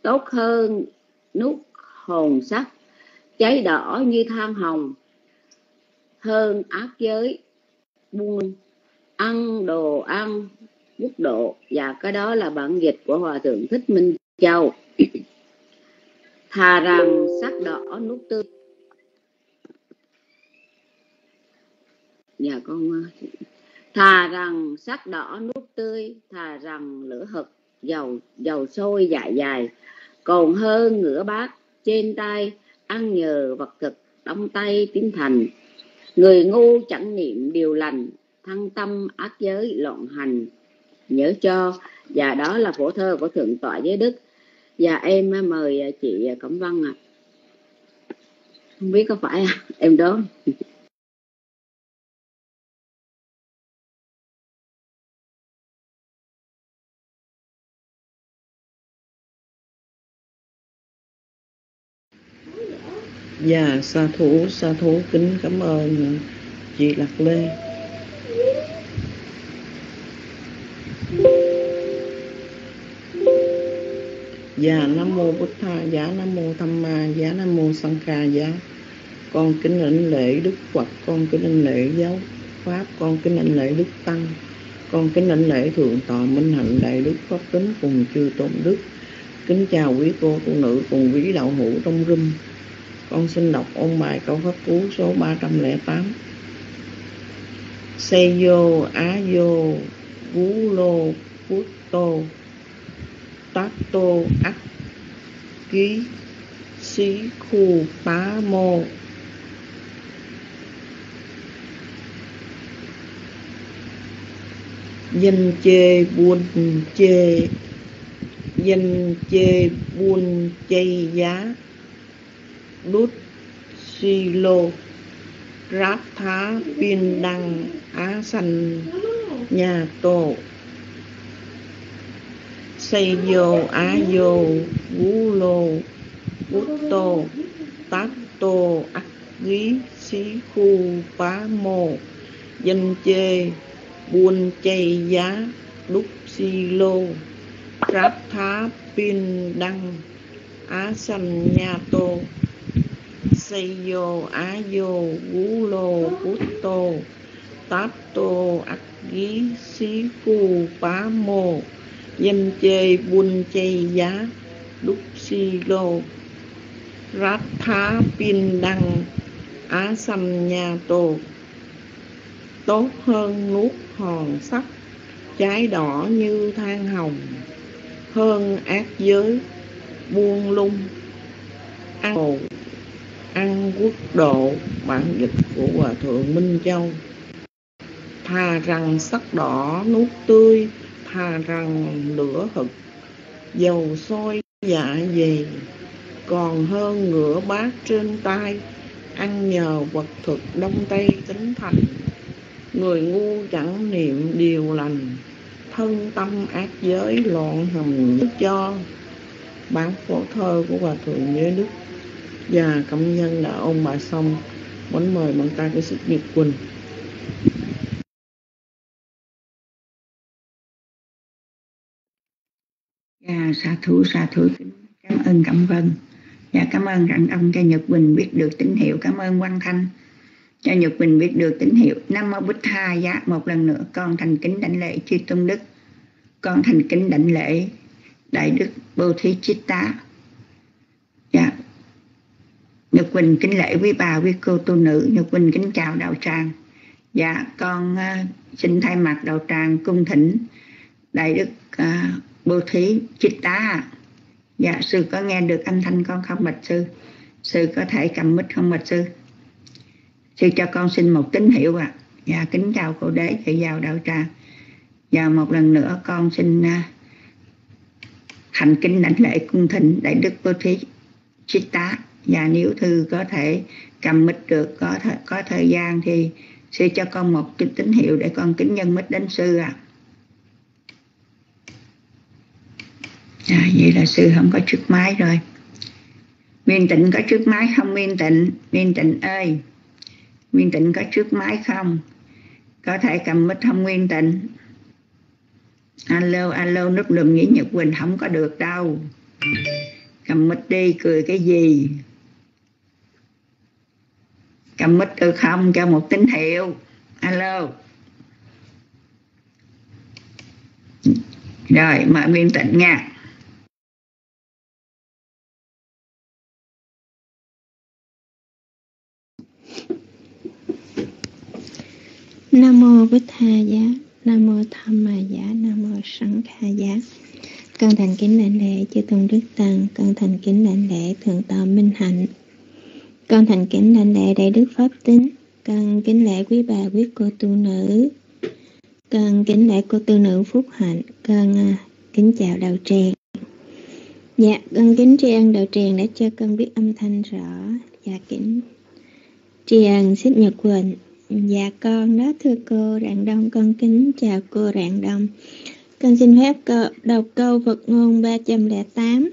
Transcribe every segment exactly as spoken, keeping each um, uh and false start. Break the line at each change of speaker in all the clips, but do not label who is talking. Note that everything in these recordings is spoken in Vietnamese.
tốt hơn nút hồn sắt, cháy đỏ như than hồng, hơn ác giới buôn ăn đồ ăn quốc độ. Và cái đó là bản dịch của Hòa Thượng Thích Minh Châu. Thà rằng sắc đỏ nút tươi. Dạ con. Thà rằng sắc đỏ nút tươi, thà rằng lửa hực dầu dầu sôi dạ dài, còn hơn ngửa bát trên tay ăn nhờ vật thực, đóng tay tiến thành. Người ngu chẳng niệm điều lành, thăng tâm ác giới loạn hành. Nhớ cho. Và đó là phổ thơ của Thượng tọa Giới Đức. Và em mời chị Cẩm Vân ạ. À. Không biết có phải em đoán.
Dạ, sa thú, sa thú kính cảm ơn chị Lạc Lê. Dạ, Nam Mô Bụt Tha, dạ Nam Mô Tham Ma, dạ Nam Mô Sang Kha, dạ. Con kính lãnh lễ Đức Phật, con kính lãnh lễ giáo Pháp, con kính lãnh lễ Đức Tăng, con kính lãnh lễ Thượng tọa Minh Hạnh Đại Đức Pháp Tính cùng chư tôn đức. Kính chào quý cô tu nữ cùng quý đạo hữu trong room. Con xin đọc ôn bài câu pháp cú số ba trăm lẻ tám. Xây vô á vô vú lô phút tô tác tô ác ký xí khu bá mô. Danh chê buôn chê danh chê buôn chay giá đút si lô ráp thá pin đăng á xanh nhà tô. Xây vô á vô vú lô bút tô tác tô ác ghi xí khu phá mô. Danh chê buôn chay giá đúc si lô ráp thá pin đăng á xanh nha tô. Xây vô á vô vú lô bút tô tát tô ác ghi xí khu phá mô. Danh chê buôn chay giá đúc si lô rát thá pin đăng á xanh nha tô. Tốt hơn nuốt hòn sắt, trái đỏ như than hồng, hơn ác giới buông lung ăn đồ ăn quốc độ. Bản dịch của Hòa Thượng Minh Châu. Thà rằng sắc đỏ nuốt tươi, thà rằng lửa hực dầu sôi dạ dày, còn hơn ngửa bát trên tay ăn nhờ vật thực, đông tây tính thành. Người ngu chẳng niệm điều lành, thân tâm ác giới loạn hầm cho. Bản phổ thơ của Hòa Thượng Giới Đức. Và cảm nhân đã ôn bài xong, muốn mời bằng tay cái sức Nhật Quỳnh.
Dạ, sa thú sa thú cảm ơn Cẩm Vân. Dạ, cảm ơn rằng ông cho Nhật Quỳnh biết được tín hiệu. Cảm ơn Quang Thanh cho Nhật Quỳnh biết được tín hiệu. Nam Mô Bụt Tha. Dạ, một lần nữa con thành kính đảnh lễ chư tôn đức, con thành kính đảnh lễ Đại Đức Bodhicitta. Dạ, Nhật Quỳnh kính lễ quý bà quý cô tu nữ. Nhật Quỳnh kính chào đạo tràng. Dạ, con uh, xin thay mặt đạo tràng cung thỉnh Đại Đức uh, Bodhicitta. Dạ, sư có nghe được âm thanh con không bạch sư? Sư có thể cầm mic không bạch sư? Sư cho con xin một tín hiệu ạ. À. Dạ, kính chào cô đế chạy vào đạo tràng. Và một lần nữa con xin uh, thành kính đảnh lễ cung thỉnh Đại Đức Bodhicitta. Và nếu thư có thể cầm mic được, có th có thời gian thì sư cho con một cái tín hiệu để con kính nhân mic đến sư ạ. À. À, vậy là sư không có chiếc máy rồi. Nguyên Tịnh có chiếc máy không Nguyên Tịnh? Nguyên Tịnh ơi, Nguyên Tịnh có chiếc máy không? Có thể cầm mic không Nguyên Tịnh? Alo, alo, nút lùm nghĩ Nhật Quỳnh không có được đâu. Cầm mic đi, cười cái gì? Cầm mic được không? Cho một tín hiệu. Alo. Rồi, mời Nguyên Tịnh nha.
Nam mô Bích Tha Giá, Nam mô Tham Ma Giá, Nam mô Sẵn Kha Giá. Con thành kính đảnh lễ chư tôn đức tăng, con thành kính đảnh lễ thượng tọa Minh Hạnh, con thành kính đảnh lễ đại đức Pháp Tính, con kính lễ quý bà quý cô tu nữ, con kính lễ cô tu nữ Phúc Hạnh, con uh, kính chào đạo tràng. Dạ, con kính tri ân đạo tràng đã cho con biết âm thanh rõ. Dạ, kính tri ân Xích Nhật Quỳnh. Dạ con đó thưa cô Rạng Đông, con kính chào cô Rạng Đông. Con xin phép câu, đọc câu Phật ngôn ba trăm lẻ tám.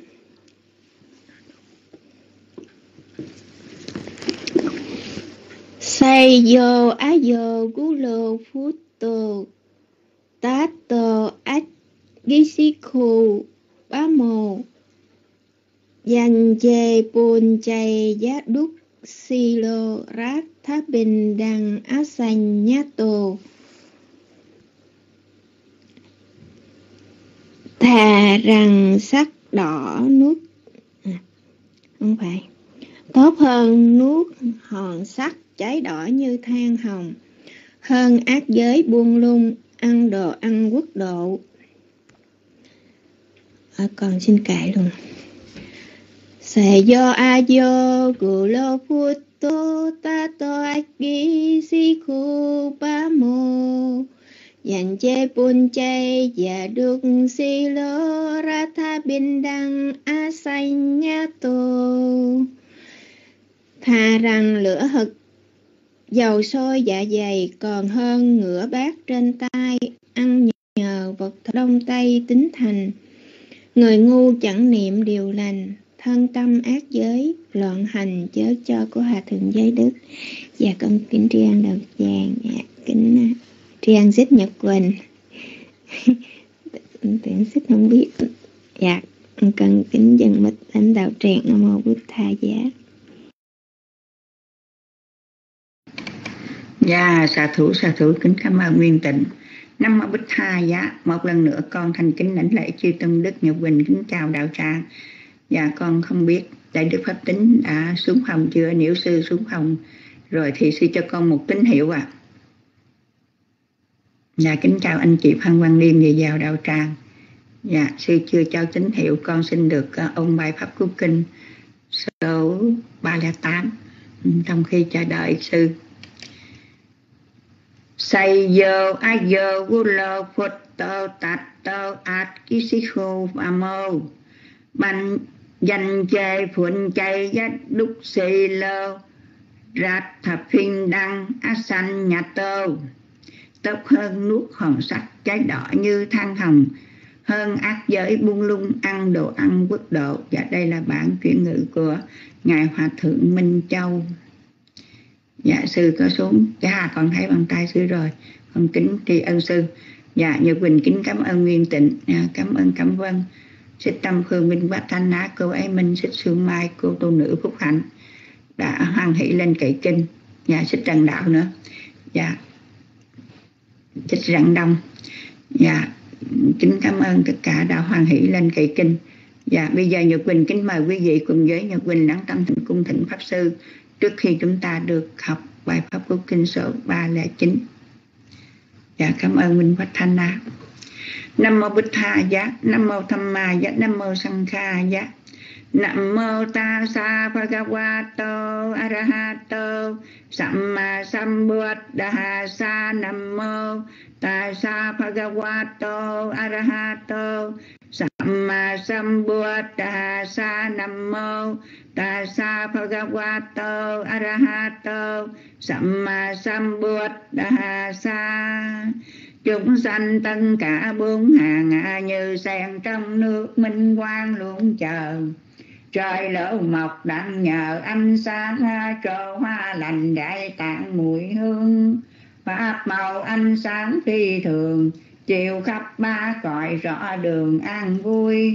Say yo ayo gulo phuto tato ách gisiku bamo dành chê bồn chay giá đúc silo rát tháp bình đằng á xanh nhá tô. Thà rằng sắc đỏ nuốt à, không phải tốt hơn nuốt hòn sắt cháy đỏ như than hồng, hơn ác giới buông lung ăn đồ ăn quốc độ. À, còn xin cãi luôn. Sẽ do a do gu lo phuto tato agi siku ba mo dành chê bùn chay và được si lô ra tha bin đăng a xanh nhá tô. Thà rằng lửa hực dầu sôi dạ dày còn hơn ngửa bát trên tay ăn nhờ vật đông tây tính thành. Người ngu chẳng niệm điều lành, thân tâm ác giới loạn hành chớ cho của Hòa Thượng Giới Đức. Và con kính tri ân đạo tràng, dạ, kính tri ân Xích Nhật Quỳnh. Tưởng Xích không biết. Dạ, con kính dần mít lãnh đạo tràng. Nam mô Bụt Tha Giá.
Dạ, xà thủ xà thủ kính cảm ơn Nguyên Tịnh. Nam mô Bích Tha Giá. Một lần nữa con thành kính lãnh lễ chư tôn đức Nhật Quỳnh kính chào đạo tràng. Dạ, con không biết đại đức Pháp Tính đã xuống phòng chưa? Nếu sư xuống phòng rồi thì sư cho con một tín hiệu ạ. À. Dạ, kính chào anh chị Phan Quang Liêm về vào đạo tràng. Dạ, sư chưa cho tín hiệu, con xin được uh, ôn bài Pháp Cú Kinh số ba không tám trong khi chờ đợi sư. Say yo ayo gulo photo tato at kisiku amo ban danh chê phun chay giác đúc xì lô rát thập phinh đăng á xanh nhà tô. Tốt hơn nuốt hòn sắt cháy đỏ như than hồng, hơn ác giới buông lung ăn đồ ăn quốc độ. Và đây là bản chuyển ngữ của Ngài Hòa Thượng Minh Châu. Dạ, sư có xuống. Dạ, con thấy bàn tay sư rồi. Con kính tri ân sư. Dạ, Nhật Quỳnh kính cảm ơn Nguyên Tịnh. Dạ, cảm ơn cảm vân. Xích Tâm Phương Minh Bát Thanh Á, cô Ái Minh, Xích Sương Mai, cô tu nữ Phúc Hạnh đã hoan hỷ lên cậy kinh. Dạ, Xích Trần Đạo nữa. Dạ, Xích Rạng Đông. Dạ, kính cảm ơn tất cả đã hoan hỷ lên cậy kinh. Dạ, bây giờ Nhật Quỳnh kính mời quý vị cùng với Nhật Quỳnh lắng tâm thịnh cung thịnh Pháp Sư trước khi chúng ta được học bài Pháp Cú Kinh số ba không chín. Dạ, cảm ơn Minh Bát Thanh Á. Nam mô Bích Tha Giá, Nam mô Tham Ma Giá, Nam mô Sẵn Kha Giá. Nam mô Tassa Bhagavato Arahato Samma Sambuddhassa. Nam mô Tassa Bhagavato Arahato Samma Sambuddhassa. Nam mô Tassa Bhagavato Arahato Samma Sambuddhassa. Chúng sanh tất cả bốn hàng như sen trong nước minh quang luôn chờ. Trời lỡ mọc đặng nhờ ánh sáng trổ hoa lành đại tạng mùi hương. Pháp màu ánh sáng phi thường chiều khắp ba cõi rõ đường an vui.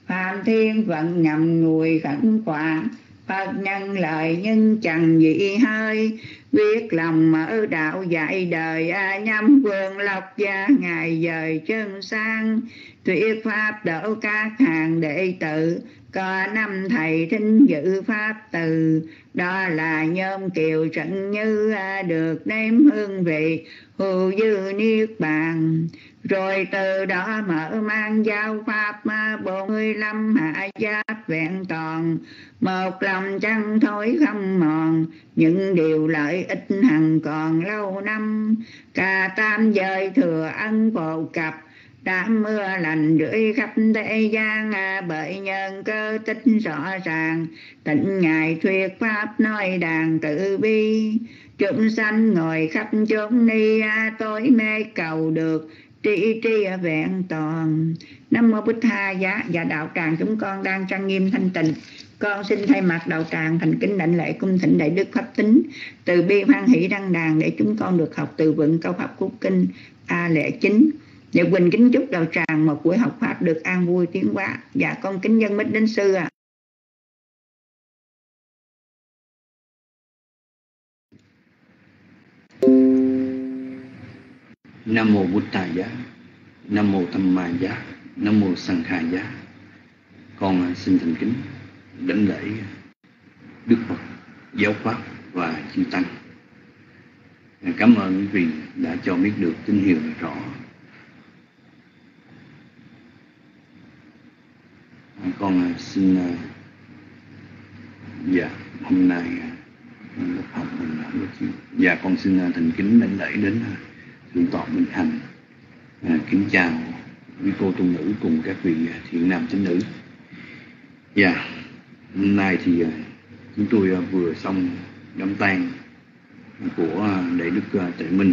Phạm thiên vận ngầm ngùi khẩn khoản, Phật nhân lời nhưng chẳng dị hơi. Biết lòng mở đạo dạy đời, a nhâm vương lộc gia ngài dời chân sang. Thuyết pháp đỡ các hàng đệ tử, có năm thầy thính dự pháp từ. Đó là nhóm kiều trận như được nếm hương vị hữu dư niết bàn. Rồi từ đó mở mang giáo pháp bốn mươi lăm hạ giáp vẹn toàn. Một lòng chẳng thối không mòn, những điều lợi ích hằng còn lâu năm. Cả tam giới thừa ân phổ cập, đám mưa lành rưỡi khắp thế gian. Bởi nhân cơ tích rõ ràng, tịnh ngài thuyết pháp nói đàn tự bi. Chúng sanh ngồi khắp chốn ni, tối mê cầu được tri tri vẹn toàn. Nam mô Bụt Tha Giá. Và đạo tràng chúng con đang trang nghiêm thanh tịnh, con xin thay mặt đạo tràng thành kính đảnh lễ cung thỉnh đại đức pháp tính từ bi hoan hỷ đăng đàn, để chúng con được học từ vựng câu pháp cú kinh a lệ chính. Và quỳnh kính chúc đạo tràng một buổi học pháp được an vui tiến hóa. Và con kính dân mít đến sư ạ. À.
Nam mô Bụt Tha Giá, Nam mô Tham Ma Giá, Nam mô Sanh Kha Giá. Con xin thành kính đảnh lễ Đức Phật, giáo pháp và chư tăng. Cảm ơn quý vị đã cho biết được tín hiệu rõ. Con xin dạ hôm nay lớp học mình dạ con xin thành kính đảnh lễ đến Thượng tọa Minh Hạnh, à, kính chào quý cô tu nữ cùng các vị thiện nam tín nữ. Dạ hôm nay thì chúng tôi vừa xong đám tang của đại đức Tuệ Minh.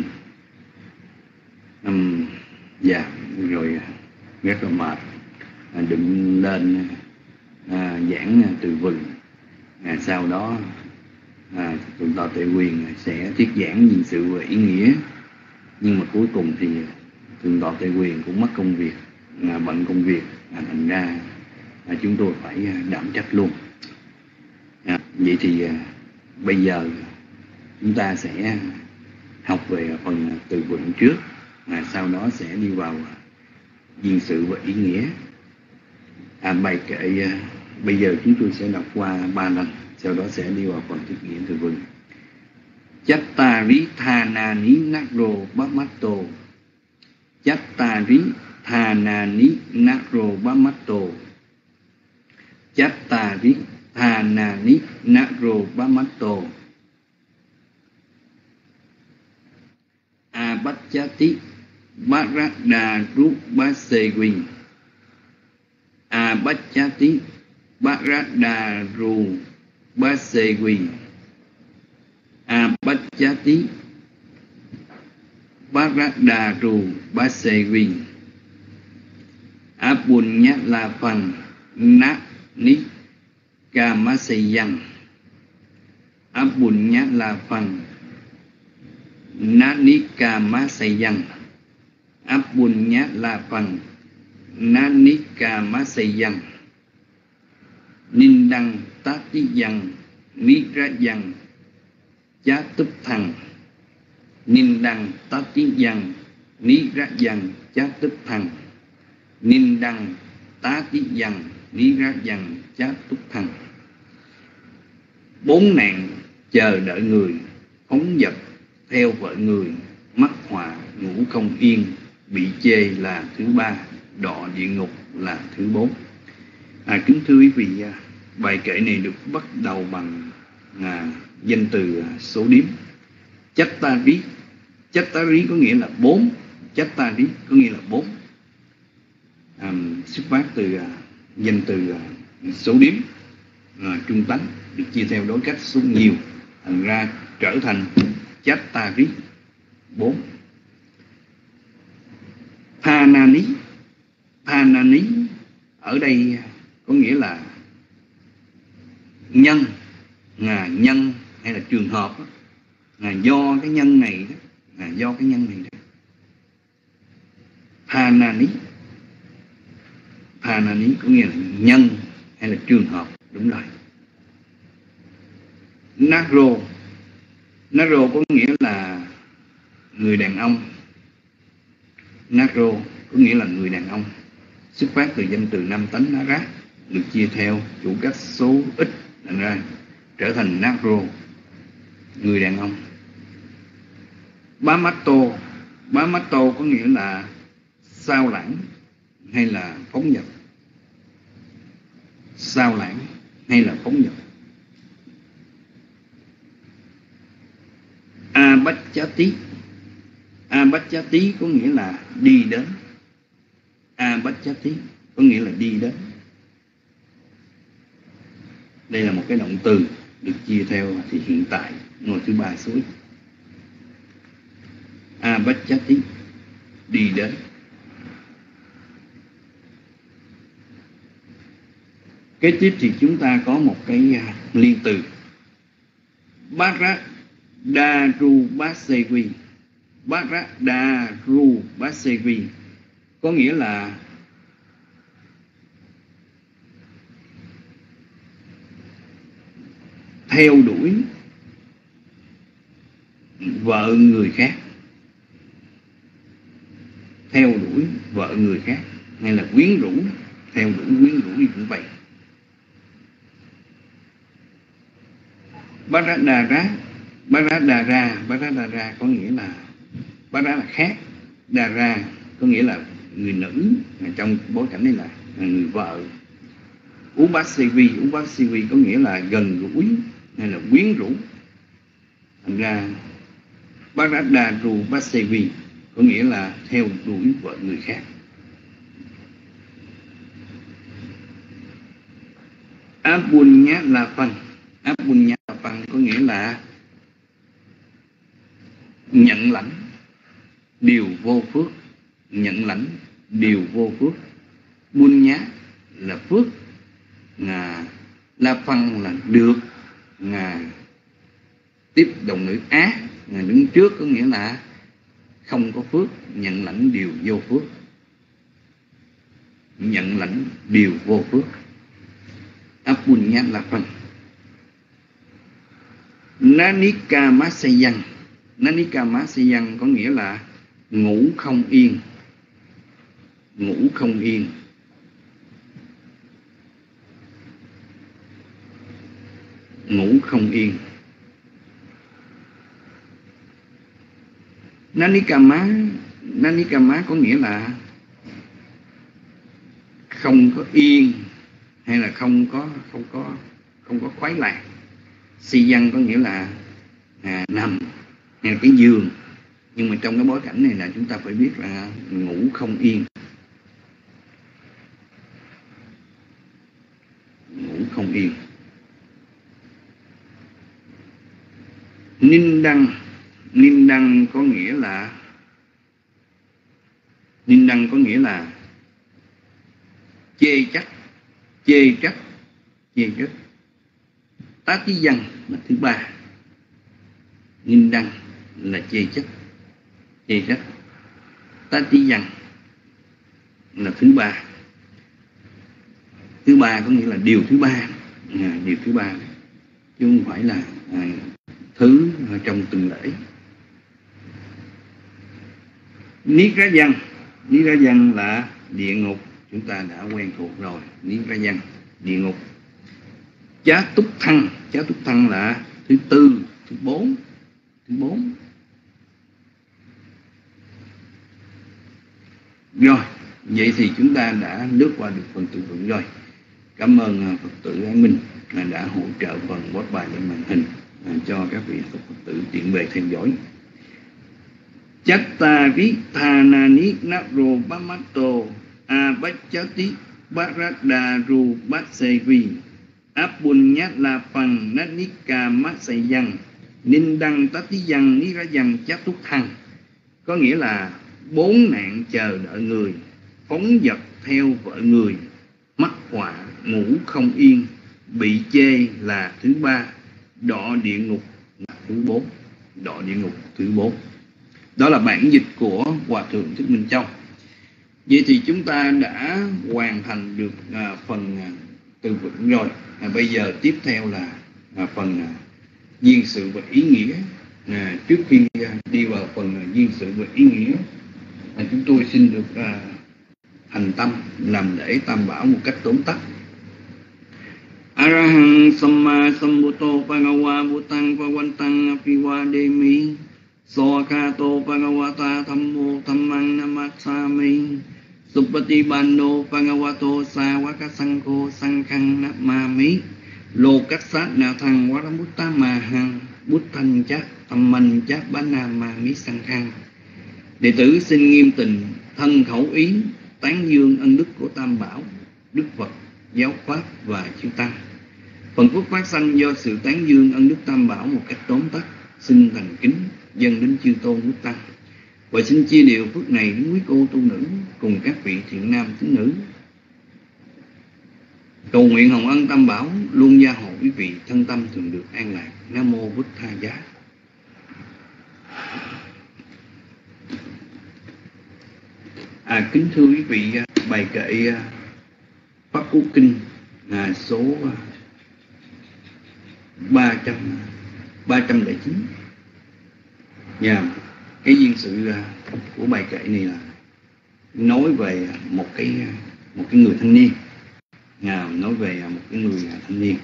Um, dạ rồi rất là mệt, à, định lên à, giảng từ vựng, à, sau đó à, Thượng tọa Tuệ Quyền sẽ thuyết giảng nhân sự và ý nghĩa. Nhưng mà cuối cùng thì Thượng tọa Tuệ Quyền cũng mất công việc, à, bận công việc, à, thành ra à, chúng tôi phải đảm trách luôn. À, vậy thì à, bây giờ chúng ta sẽ học về phần từ vựng trước, à, sau đó sẽ đi vào duyên sự và ý nghĩa. À, bài kệ à, bây giờ chúng tôi sẽ đọc qua ba lần, sau đó sẽ đi vào phần thuyết nghĩa từ vựng. Chattari thanani nakro bamato, Chattari thanani nakro bamato, Chattari thanani nakro bamato. Abacchati Bharadaru Basewi, Abacchati Bharadaru Basewi, Abacchati Bharadaru Basewi. Apunya la phần na ni kamasayang, Apunya la phần Nanika Masayang, Apunya la phần Nanika Masayang. Nindang Tatiyang Nirayang Chatup Thằng, Nindang Tatiyang Nirayang Chatup Thằng, Nindang Tatiyang Nirayang Chatup Thằng. Bốn nạn chờ đợi người, phóng dật theo vợ người, mắc họa ngủ không yên, bị chê là thứ ba, đọa địa ngục là thứ bốn. À, kính thưa quý vị, bài kệ này được bắt đầu bằng à, danh từ số điếm. Chattari, Chattari có nghĩa là bốn, Chattari có nghĩa là bốn. À, xuất phát từ à, danh từ à, số điếm, à, trung tánh được chia theo đối cách số nhiều, thành ra trở thành Chattari, bốn. Thanani, Thanani ở đây có nghĩa là nhân, là nhân hay là trường hợp, là do cái nhân này đó, là do cái nhân này đó. Thanani, Thanani có nghĩa là nhân hay là trường hợp. Đúng rồi. Naro, Naro có nghĩa là người đàn ông. Naro có nghĩa là người đàn ông, xuất phát từ danh từ nam tánh Nara, được chia theo chủ cách số ít thành ra trở thành Naro, người đàn ông. Bamato, Bamato có nghĩa là sao lãng hay là phóng dật. Sao lãng hay là phóng dật. Abachati, Abachati có nghĩa là đi đến. Abachati có nghĩa là đi đến. Đây là một cái động từ được chia theo thì hiện tại ngôi thứ ba số ít. Abachati, đi đến. Kế tiếp thì chúng ta có một cái liên từ Bharat Daru Basevi. Bharat Daru Basevi có nghĩa là theo đuổi vợ người khác. Theo đuổi vợ người khác hay là quyến rũ. Theo đuổi quyến rũ đi cũng vậy. Bharadara, Bharadara, Bharadara có nghĩa là Bharadara là khác, Dara có nghĩa là người nữ, trong bối cảnh này là người vợ. Ubasevi, Ubasevi có nghĩa là gần gũi hay là quyến rũ. Thành ra Bharadaru Basevi có nghĩa là theo đuổi vợ người khác. Abunya Lapang, Abunya Lapang có nghĩa là nhận lãnh điều vô phước. Nhận lãnh điều vô phước. Bunya là phước, là Lapang là được, là tiếp đồng ngữ á, là đứng trước có nghĩa là không có phước. Nhận lãnh điều vô phước. Nhận lãnh điều vô phước. Apunya Lapang. Nanika Masayang, Nanika Masayang có nghĩa là ngủ không yên. Ngủ không yên. Ngủ không yên. Nanikama, Nanikama có nghĩa là không có yên hay là không có không có không có khoái lạc. Si văn có nghĩa là à, nằm hay là cái giường. Nhưng mà trong cái bối cảnh này là chúng ta phải biết là ngủ không yên. Ngủ không yên. Ninh đăng, Ninh đăng có nghĩa là Ninh đăng có nghĩa là chê trách. Chê trách. Chê trách. Tá tí văn là thứ ba. Ninh đăng là chê trách. Chê trách. Tá tí văn là thứ ba. Thứ ba có nghĩa là điều thứ ba. À, điều thứ ba chứ không phải là à, thứ trong từng lễ. Niết Rá Văn, Niết Rá Văn là địa ngục, chúng ta đã quen thuộc rồi. Niết Rá Văn, địa ngục. Chá Túc Thăng, Chá Túc Thăng là thứ tư, thứ bốn, thứ bốn. Rồi, vậy thì chúng ta đã lướt qua được phần từ vựng rồi. Cảm ơn Phật tử An Minh đã hỗ trợ phần post bài lên màn hình cho các vị Phật tử tiện bề theo dõi. Chattari Thanani Naro Bamato Abachati Bharadaru Basevi Apunyalapang Nanika Masayang Nindang Tatiyang Nirayang Chatúc Thăng, có nghĩa là bốn nạn chờ đợi người, phóng dật theo vợ người, mắc họa, ngủ không yên, bị chê là thứ ba, đọa địa ngục là thứ bốn. Đọa địa ngục thứ bốn. Đó là bản dịch của Hòa Thượng Thích Minh Châu. Vậy thì chúng ta đã hoàn thành được à, phần à, từ vựng rồi. À, bây giờ tiếp theo là à, phần à, duyên sự và ý nghĩa. À, trước khi à, đi vào phần à, duyên sự và ý nghĩa, à, chúng tôi xin được à, thành tâm làm lễ Tam Bảo một cách tóm tắt. Arahang Samma Sambuddho Bhagava Buddhang Bhagavantang Apiwademi Soakato Bhagavata Thammo Dhammang Namasami Supatipanno Bhagavato Sāvaka Saṅkho Saṅghang Namami Lokassa Nathang Varamuttamahang Buddhang Cha Dhammang Cha Banamami Saṅghang. Đệ tử xin nghiêm tình thân khẩu ý tán dương ân đức của Tam Bảo, Đức Phật, Giáo Pháp và chư Tăng. Phần phước phát sanh do sự tán dương ân đức Tam Bảo một cách tóm tắt xin thành kính dâng đến chư tôn đức Tăng, và xin chia đều phước này đến quý cô tu nữ cùng các vị thiện nam tín nữ. Cầu nguyện hồng ân Tam Bảo luôn gia hộ quý vị thân tâm thường được an lạc. Nam mô Bụt Tha Giá. À, kính thưa quý vị, bài kệ Pháp Cú Kinh à, số ba trăm ba trăm lẻ chín. Yeah. Cái duyên sự của bài kệ này là nói về một cái một cái người thanh niên. Yeah. Nói về một cái người thanh niên.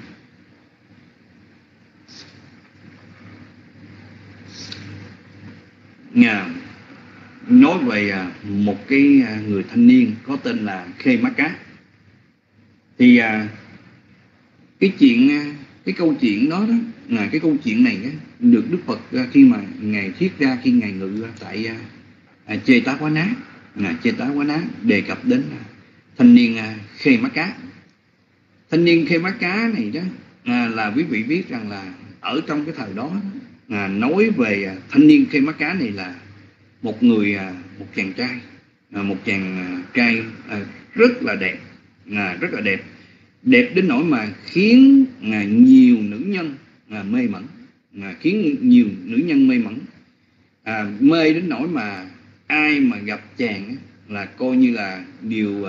Yeah. Nói về một cái người thanh niên có tên là Khê Má Cá. Thì cái chuyện cái câu chuyện đó đó là cái câu chuyện này được Đức Phật khi mà ngài thuyết ra khi ngài ngự tại Chê Tá Quá Ná, là Chê Tá Quá Ná đề cập đến thanh niên Khê Má Cá. Thanh niên Khê Má Cá này đó là quý vị biết rằng là ở trong cái thời đó là nói về thanh niên Khê Má Cá này là một người một chàng trai một chàng trai rất là đẹp, rất là đẹp đẹp đến nỗi mà khiến nhiều nữ nhân mê mẩn, khiến nhiều nữ nhân mê mẩn à, mê đến nỗi mà ai mà gặp chàng là coi như là đều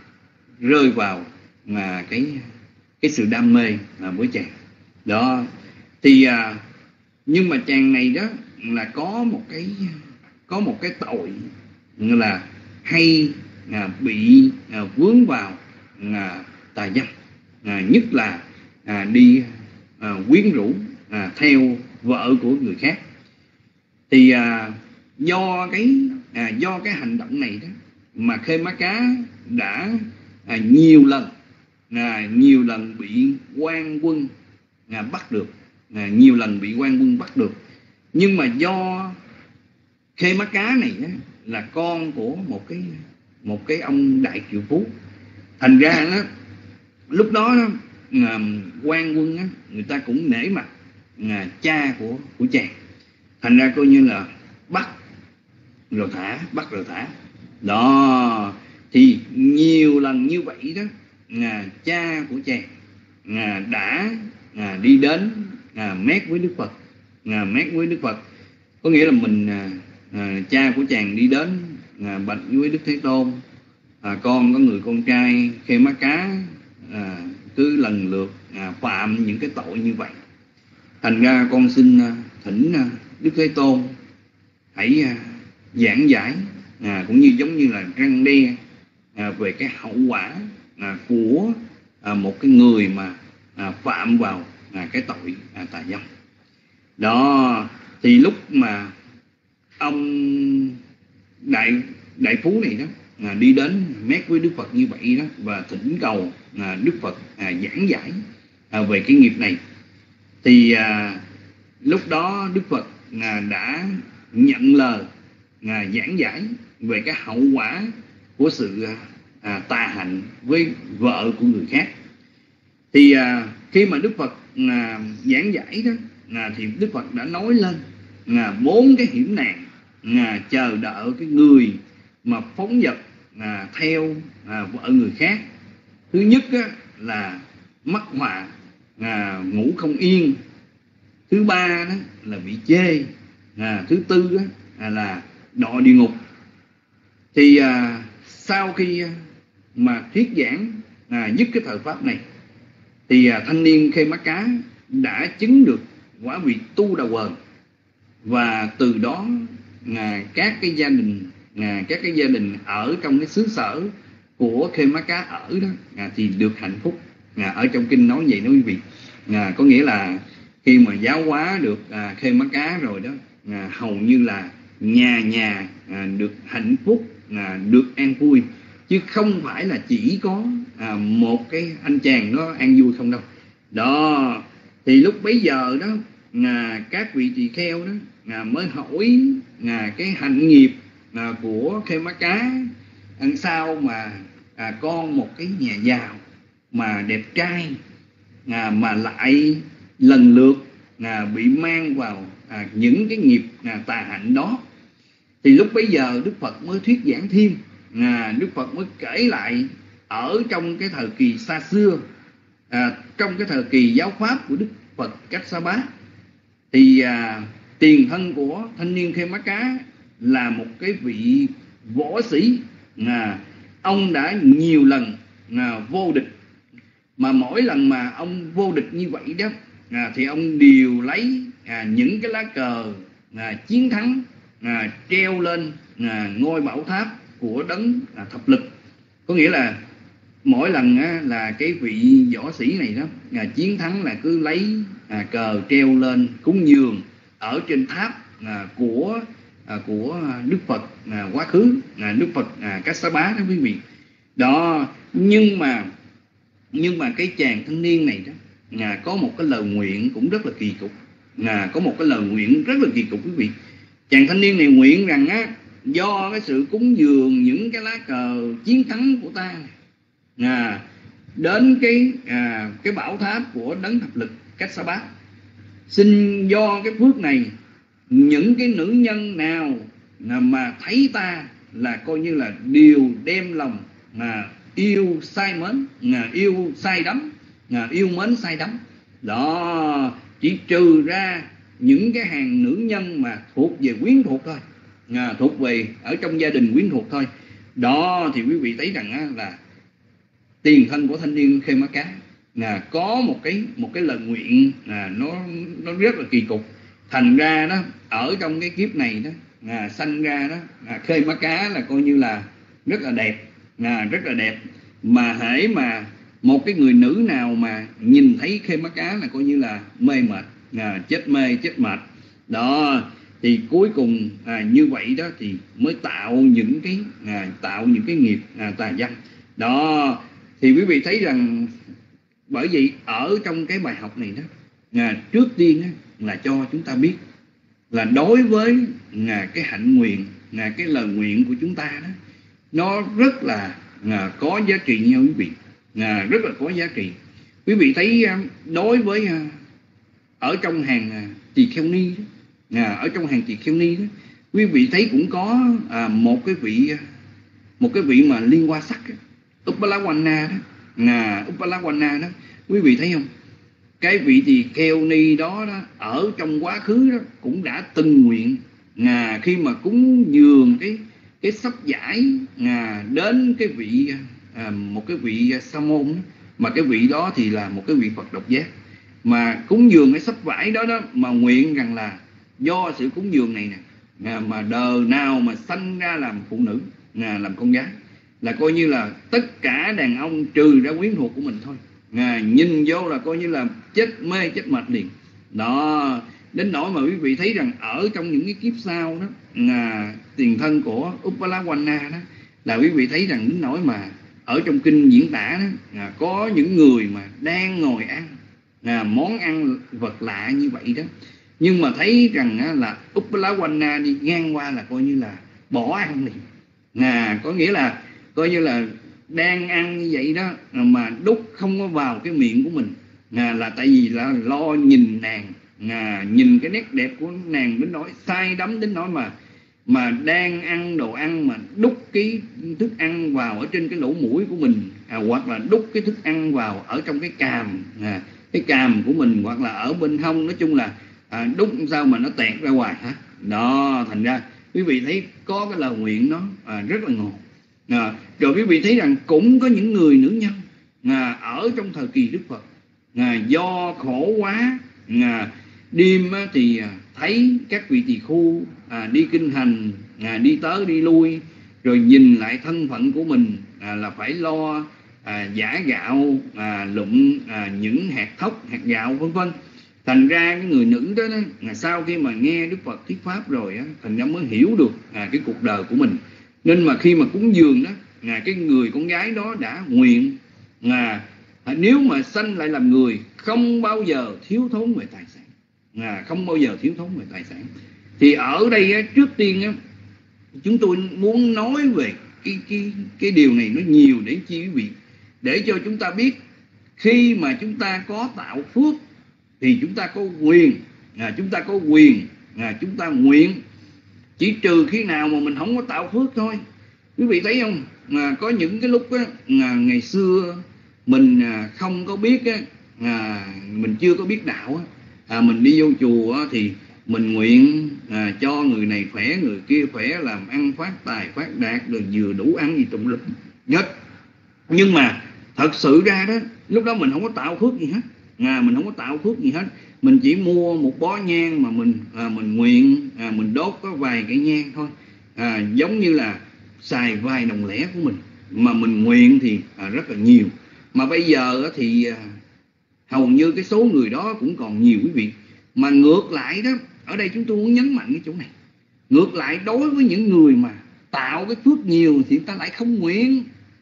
rơi vào mà cái cái sự đam mê với chàng đó. Thì nhưng mà chàng này đó là có một cái có một cái tội là hay à, bị à, vướng vào à, tà dâm, à, nhất là à, đi à, quyến rũ à, theo vợ của người khác. Thì à, do cái à, do cái hành động này đó mà Khê Má Cá đã à, nhiều lần à, nhiều lần bị quan quân à, bắt được, à, nhiều lần bị quan quân bắt được. Nhưng mà do Khê Má Cá này á, là con của một cái một cái ông đại triệu phú, thành ra đó, lúc đó, đó quan quân á, người ta cũng nể mặt à, cha của của chàng, thành ra coi như là bắt rồi thả, bắt rồi thả đó. Thì nhiều lần như vậy đó à, cha của chàng à, đã à, đi đến à, mét với Đức Phật, à, mét với Đức Phật có nghĩa là mình à, À, cha của chàng đi đến à, bạch với Đức Thế Tôn, à, con có người con trai Khê Má Cá à, cứ lần lượt à, phạm những cái tội như vậy, thành ra con xin à, thỉnh à, Đức Thế Tôn hãy à, giảng giải à, cũng như giống như là răn đe à, về cái hậu quả à, của à, một cái người mà à, phạm vào à, cái tội à, tà dâm đó. Thì lúc mà ông đại đại phú này đó à, đi đến mét với Đức Phật như vậy đó và thỉnh cầu à, Đức Phật à, giảng giải à, về cái nghiệp này, thì à, lúc đó Đức Phật à, đã nhận lời à, giảng giải về cái hậu quả của sự à, tà hạnh với vợ của người khác. Thì à, khi mà Đức Phật à, giảng giải đó à, thì Đức Phật đã nói lên à, bốn cái hiểm nạn à, chờ đợi cái người mà phóng dật à, theo à, vợ người khác. Thứ nhất á, là mắc họa à, ngủ không yên. Thứ ba đó là bị chê. à, Thứ tư á, à, là đọa địa ngục. Thì à, sau khi mà thuyết giảng à, dứt cái thời pháp này thì à, thanh niên Khemaka đã chứng được quả vị tu đà quần, và từ đó à, các cái gia đình à, các cái gia đình ở trong cái xứ sở của Khemaka ở đó à, thì được hạnh phúc. À, ở trong kinh nói vậy đó quý vị, à, có nghĩa là khi mà giáo hóa được à, Khemaka rồi đó à, hầu như là nhà nhà à, được hạnh phúc, à, được an vui, chứ không phải là chỉ có à, một cái anh chàng đó an vui không đâu. Đó thì lúc bấy giờ đó à, các vị tỳ kheo đó à, mới hỏi à, cái hạnh nghiệp à, của Khemaka ăn sao mà à, con một cái nhà giàu mà đẹp trai à, mà lại lần lượt à, bị mang vào à, những cái nghiệp à, tà hạnh đó. Thì lúc bấy giờ Đức Phật mới thuyết giảng thêm, à, Đức Phật mới kể lại ở trong cái thời kỳ xa xưa, à, trong cái thời kỳ giáo pháp của Đức Phật Kassapa, thì à, tiền thân của thanh niên Khemaka là một cái vị võ sĩ, à, ông đã nhiều lần à, vô địch, mà mỗi lần mà ông vô địch như vậy đó à, thì ông đều lấy à, những cái lá cờ à, chiến thắng à, treo lên à, ngôi bảo tháp của đấng à, thập lực. Có nghĩa là mỗi lần á, là cái vị võ sĩ này đó à, chiến thắng là cứ lấy à, cờ treo lên cúng dường ở trên tháp à, của à, của Đức Phật à, quá khứ, à, Đức Phật à, Kassapa đó quý vị. Đó, nhưng mà nhưng mà cái chàng thanh niên này đó à, có một cái lời nguyện cũng rất là kỳ cục, à, có một cái lời nguyện rất là kỳ cục quý vị. Chàng thanh niên này nguyện rằng á, do cái sự cúng dường những cái lá cờ chiến thắng của ta à, đến cái à, cái bảo tháp của đấng thập lực Kassapa, xin do cái phước này, những cái nữ nhân nào mà thấy ta là coi như là đều đem lòng mà yêu say mến, à, yêu say đắm, à, yêu mến say đắm. Đó, chỉ trừ ra những cái hàng nữ nhân mà thuộc về quyến thuộc thôi, à, thuộc về ở trong gia đình quyến thuộc thôi. Đó thì quý vị thấy rằng á, là tiền thân của thanh niên Khemaka là có một cái một cái lời nguyện là nó nó rất là kỳ cục. Thành ra đó ở trong cái kiếp này đó à, sanh ra đó à, Khemaka là coi như là rất là đẹp, à, rất là đẹp. Mà hễ mà một cái người nữ nào mà nhìn thấy Khemaka là coi như là mê mệt, à, chết mê chết mệt. Đó thì cuối cùng à, như vậy đó thì mới tạo những cái à, tạo những cái nghiệp à, tà dâm. Đó thì quý vị thấy rằng bởi vậy ở trong cái bài học này đó à, trước tiên á, là cho chúng ta biết là đối với à, cái hạnh nguyện, à, cái lời nguyện của chúng ta đó, nó rất là à, có giá trị nha quý vị, à, rất là có giá trị. Quý vị thấy à, đối với à, ở trong hàng à, tỳ kheo ni đó, à, ở trong hàng tỳ kheo ni đó, quý vị thấy cũng có à, một cái vị một cái vị mà liên hoa sắc đó, Uppalawana đó, à, Uppalawana đó, quý vị thấy không? Cái vị tỳ kheo ni đó, đó ở trong quá khứ đó cũng đã từng nguyện à, khi mà cúng dường cái cái sắp giải à, đến cái vị à, một cái vị sa môn đó, mà cái vị đó thì là một cái vị Phật độc giác, mà cúng dường cái sắp vải đó đó mà nguyện rằng là do sự cúng dường này nè à, mà đời nào mà sanh ra làm phụ nữ, à, làm con gái, là coi như là tất cả đàn ông trừ ra quyến thuộc của mình thôi, à, nhìn vô là coi như là chết mê chết mệt liền. Đó, đến nỗi mà quý vị thấy rằng ở trong những cái kiếp sau đó à, tiền thân của Uppalawana đó là quý vị thấy rằng đến nỗi mà ở trong kinh diễn tả đó à, có những người mà đang ngồi ăn à, món ăn vật lạ như vậy đó, nhưng mà thấy rằng á, là Uppalawana đi ngang qua là coi như là bỏ ăn liền, à, có nghĩa là coi như là đang ăn như vậy đó mà đút không có vào cái miệng của mình, à, là tại vì là lo nhìn nàng, à, nhìn cái nét đẹp của nàng đến nỗi say đắm đến nỗi mà mà đang ăn đồ ăn mà đút cái thức ăn vào ở trên cái lỗ mũi của mình, à, hoặc là đút cái thức ăn vào ở trong cái càm, à, cái càm của mình, hoặc là ở bên hông, nói chung là à, đút sao mà nó tẹt ra ngoài hả. Đó, thành ra quý vị thấy có cái lời nguyện nó à, rất là ngọt, À, rồi quý vị thấy rằng cũng có những người nữ nhân à, ở trong thời kỳ Đức Phật à, do khổ quá à, đêm thì thấy các vị tỳ khu à, đi kinh hành à, đi tới đi lui, rồi nhìn lại thân phận của mình à, là phải lo à, giả gạo à, lụm à, những hạt thóc hạt gạo vân vân. Thành ra cái người nữ đó, đó là sau khi mà nghe Đức Phật thuyết pháp rồi á, thành ra mới hiểu được à, cái cuộc đời của mình. Nên mà khi mà cúng dường đó à, cái người con gái đó đã nguyện à, nếu mà sanh lại làm người không bao giờ thiếu thốn về tài sản, à, không bao giờ thiếu thốn về tài sản. Thì ở đây á, trước tiên á, chúng tôi muốn nói về cái, cái, cái điều này nó nhiều để chi quý vị, để cho chúng ta biết khi mà chúng ta có tạo phước thì chúng ta có quyền à, chúng ta có quyền à, chúng ta nguyện, chỉ trừ khi nào mà mình không có tạo phước thôi. Quý vị thấy không, à, có những cái lúc á, à, ngày xưa mình à, không có biết á, à, mình chưa có biết đạo á, à, mình đi vô chùa á, thì mình nguyện à, cho người này khỏe người kia khỏe, làm ăn phát tài phát đạt, rồi vừa đủ ăn gì tùm lum nhất. Nhưng mà thật sự ra đó, lúc đó mình không có tạo phước gì hết, à, mình không có tạo phước gì hết. Mình chỉ mua một bó nhang mà mình à, mình nguyện à, mình đốt có vài cái nhang thôi, à, giống như là xài vài đồng lẻ của mình, mà mình nguyện thì à, rất là nhiều. Mà bây giờ thì à, hầu như cái số người đó cũng còn nhiều quý vị. Mà ngược lại đó, ở đây chúng tôi muốn nhấn mạnh cái chỗ này, ngược lại đối với những người mà tạo cái phước nhiều thì người ta lại không nguyện,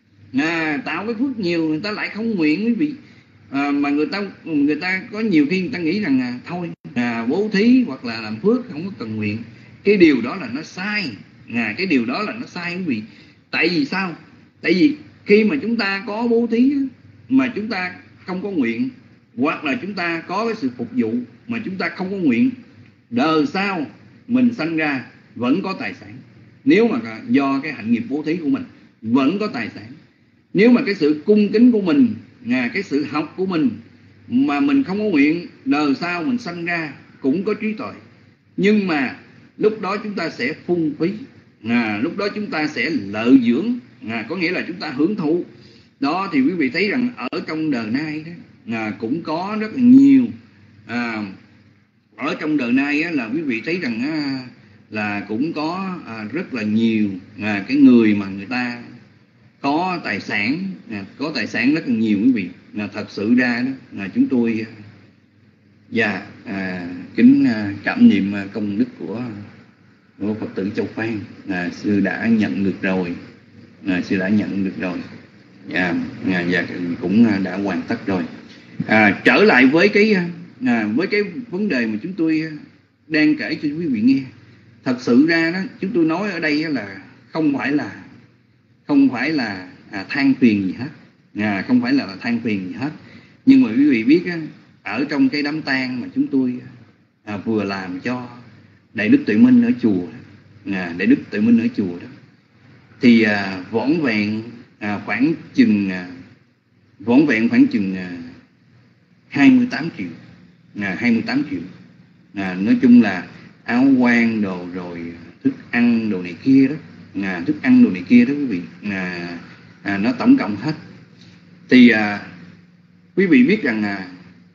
à, tạo cái phước nhiều người ta lại không nguyện quý vị. À, mà người ta người ta có nhiều khi người ta nghĩ rằng à, thôi à, bố thí hoặc là làm phước không có cần nguyện. Cái điều đó là nó sai, à, cái điều đó là nó sai quý vị. Tại vì sao? Tại vì khi mà chúng ta có bố thí mà chúng ta không có nguyện, hoặc là chúng ta có cái sự phục vụ mà chúng ta không có nguyện, đời sau mình sanh ra vẫn có tài sản. Nếu mà do cái hạnh nghiệp bố thí của mình vẫn có tài sản. Nếu mà cái sự cung kính của mình, à, cái sự học của mình mà mình không có nguyện, đời sau mình sanh ra cũng có trí tuệ. Nhưng mà lúc đó chúng ta sẽ phung phí, à, lúc đó chúng ta sẽ lợi dưỡng, à, có nghĩa là chúng ta hưởng thụ. Đó thì quý vị thấy rằng ở trong đời nay đó, à, cũng có rất là nhiều à, ở trong đời nay á, là quý vị thấy rằng á, là cũng có à, rất là nhiều à, cái người mà người ta có tài sản, à, có tài sản rất là nhiều quý vị. À, thật sự ra đó là chúng tôi và à, kính à, cảm niệm công đức của, của Phật tử Châu Phan, à, sư đã nhận được rồi, à, sư đã nhận được rồi, à, à, và cũng đã hoàn tất rồi. À, trở lại với cái à, với cái vấn đề mà chúng tôi đang kể cho quý vị nghe. Thật sự ra đó, chúng tôi nói ở đây là không phải là không phải là à, than phiền gì hết, à, không phải là, là than phiền gì hết. Nhưng mà quý vị biết á, ở trong cái đám tang mà chúng tôi à, vừa làm cho Đại Đức Tuệ Minh ở chùa, à, Đại Đức Tuệ Minh ở chùa đó, thì à, vỏn vẹn à, khoảng chừng à, vỏn vẹn khoảng chừng à, hai mươi tám triệu, à, hai mươi tám triệu. À, nói chung là áo quan đồ rồi thức ăn đồ này kia đó, à, thức ăn đồ này kia đó quý vị, à, à, nó tổng cộng hết. Thì à, quý vị biết rằng à,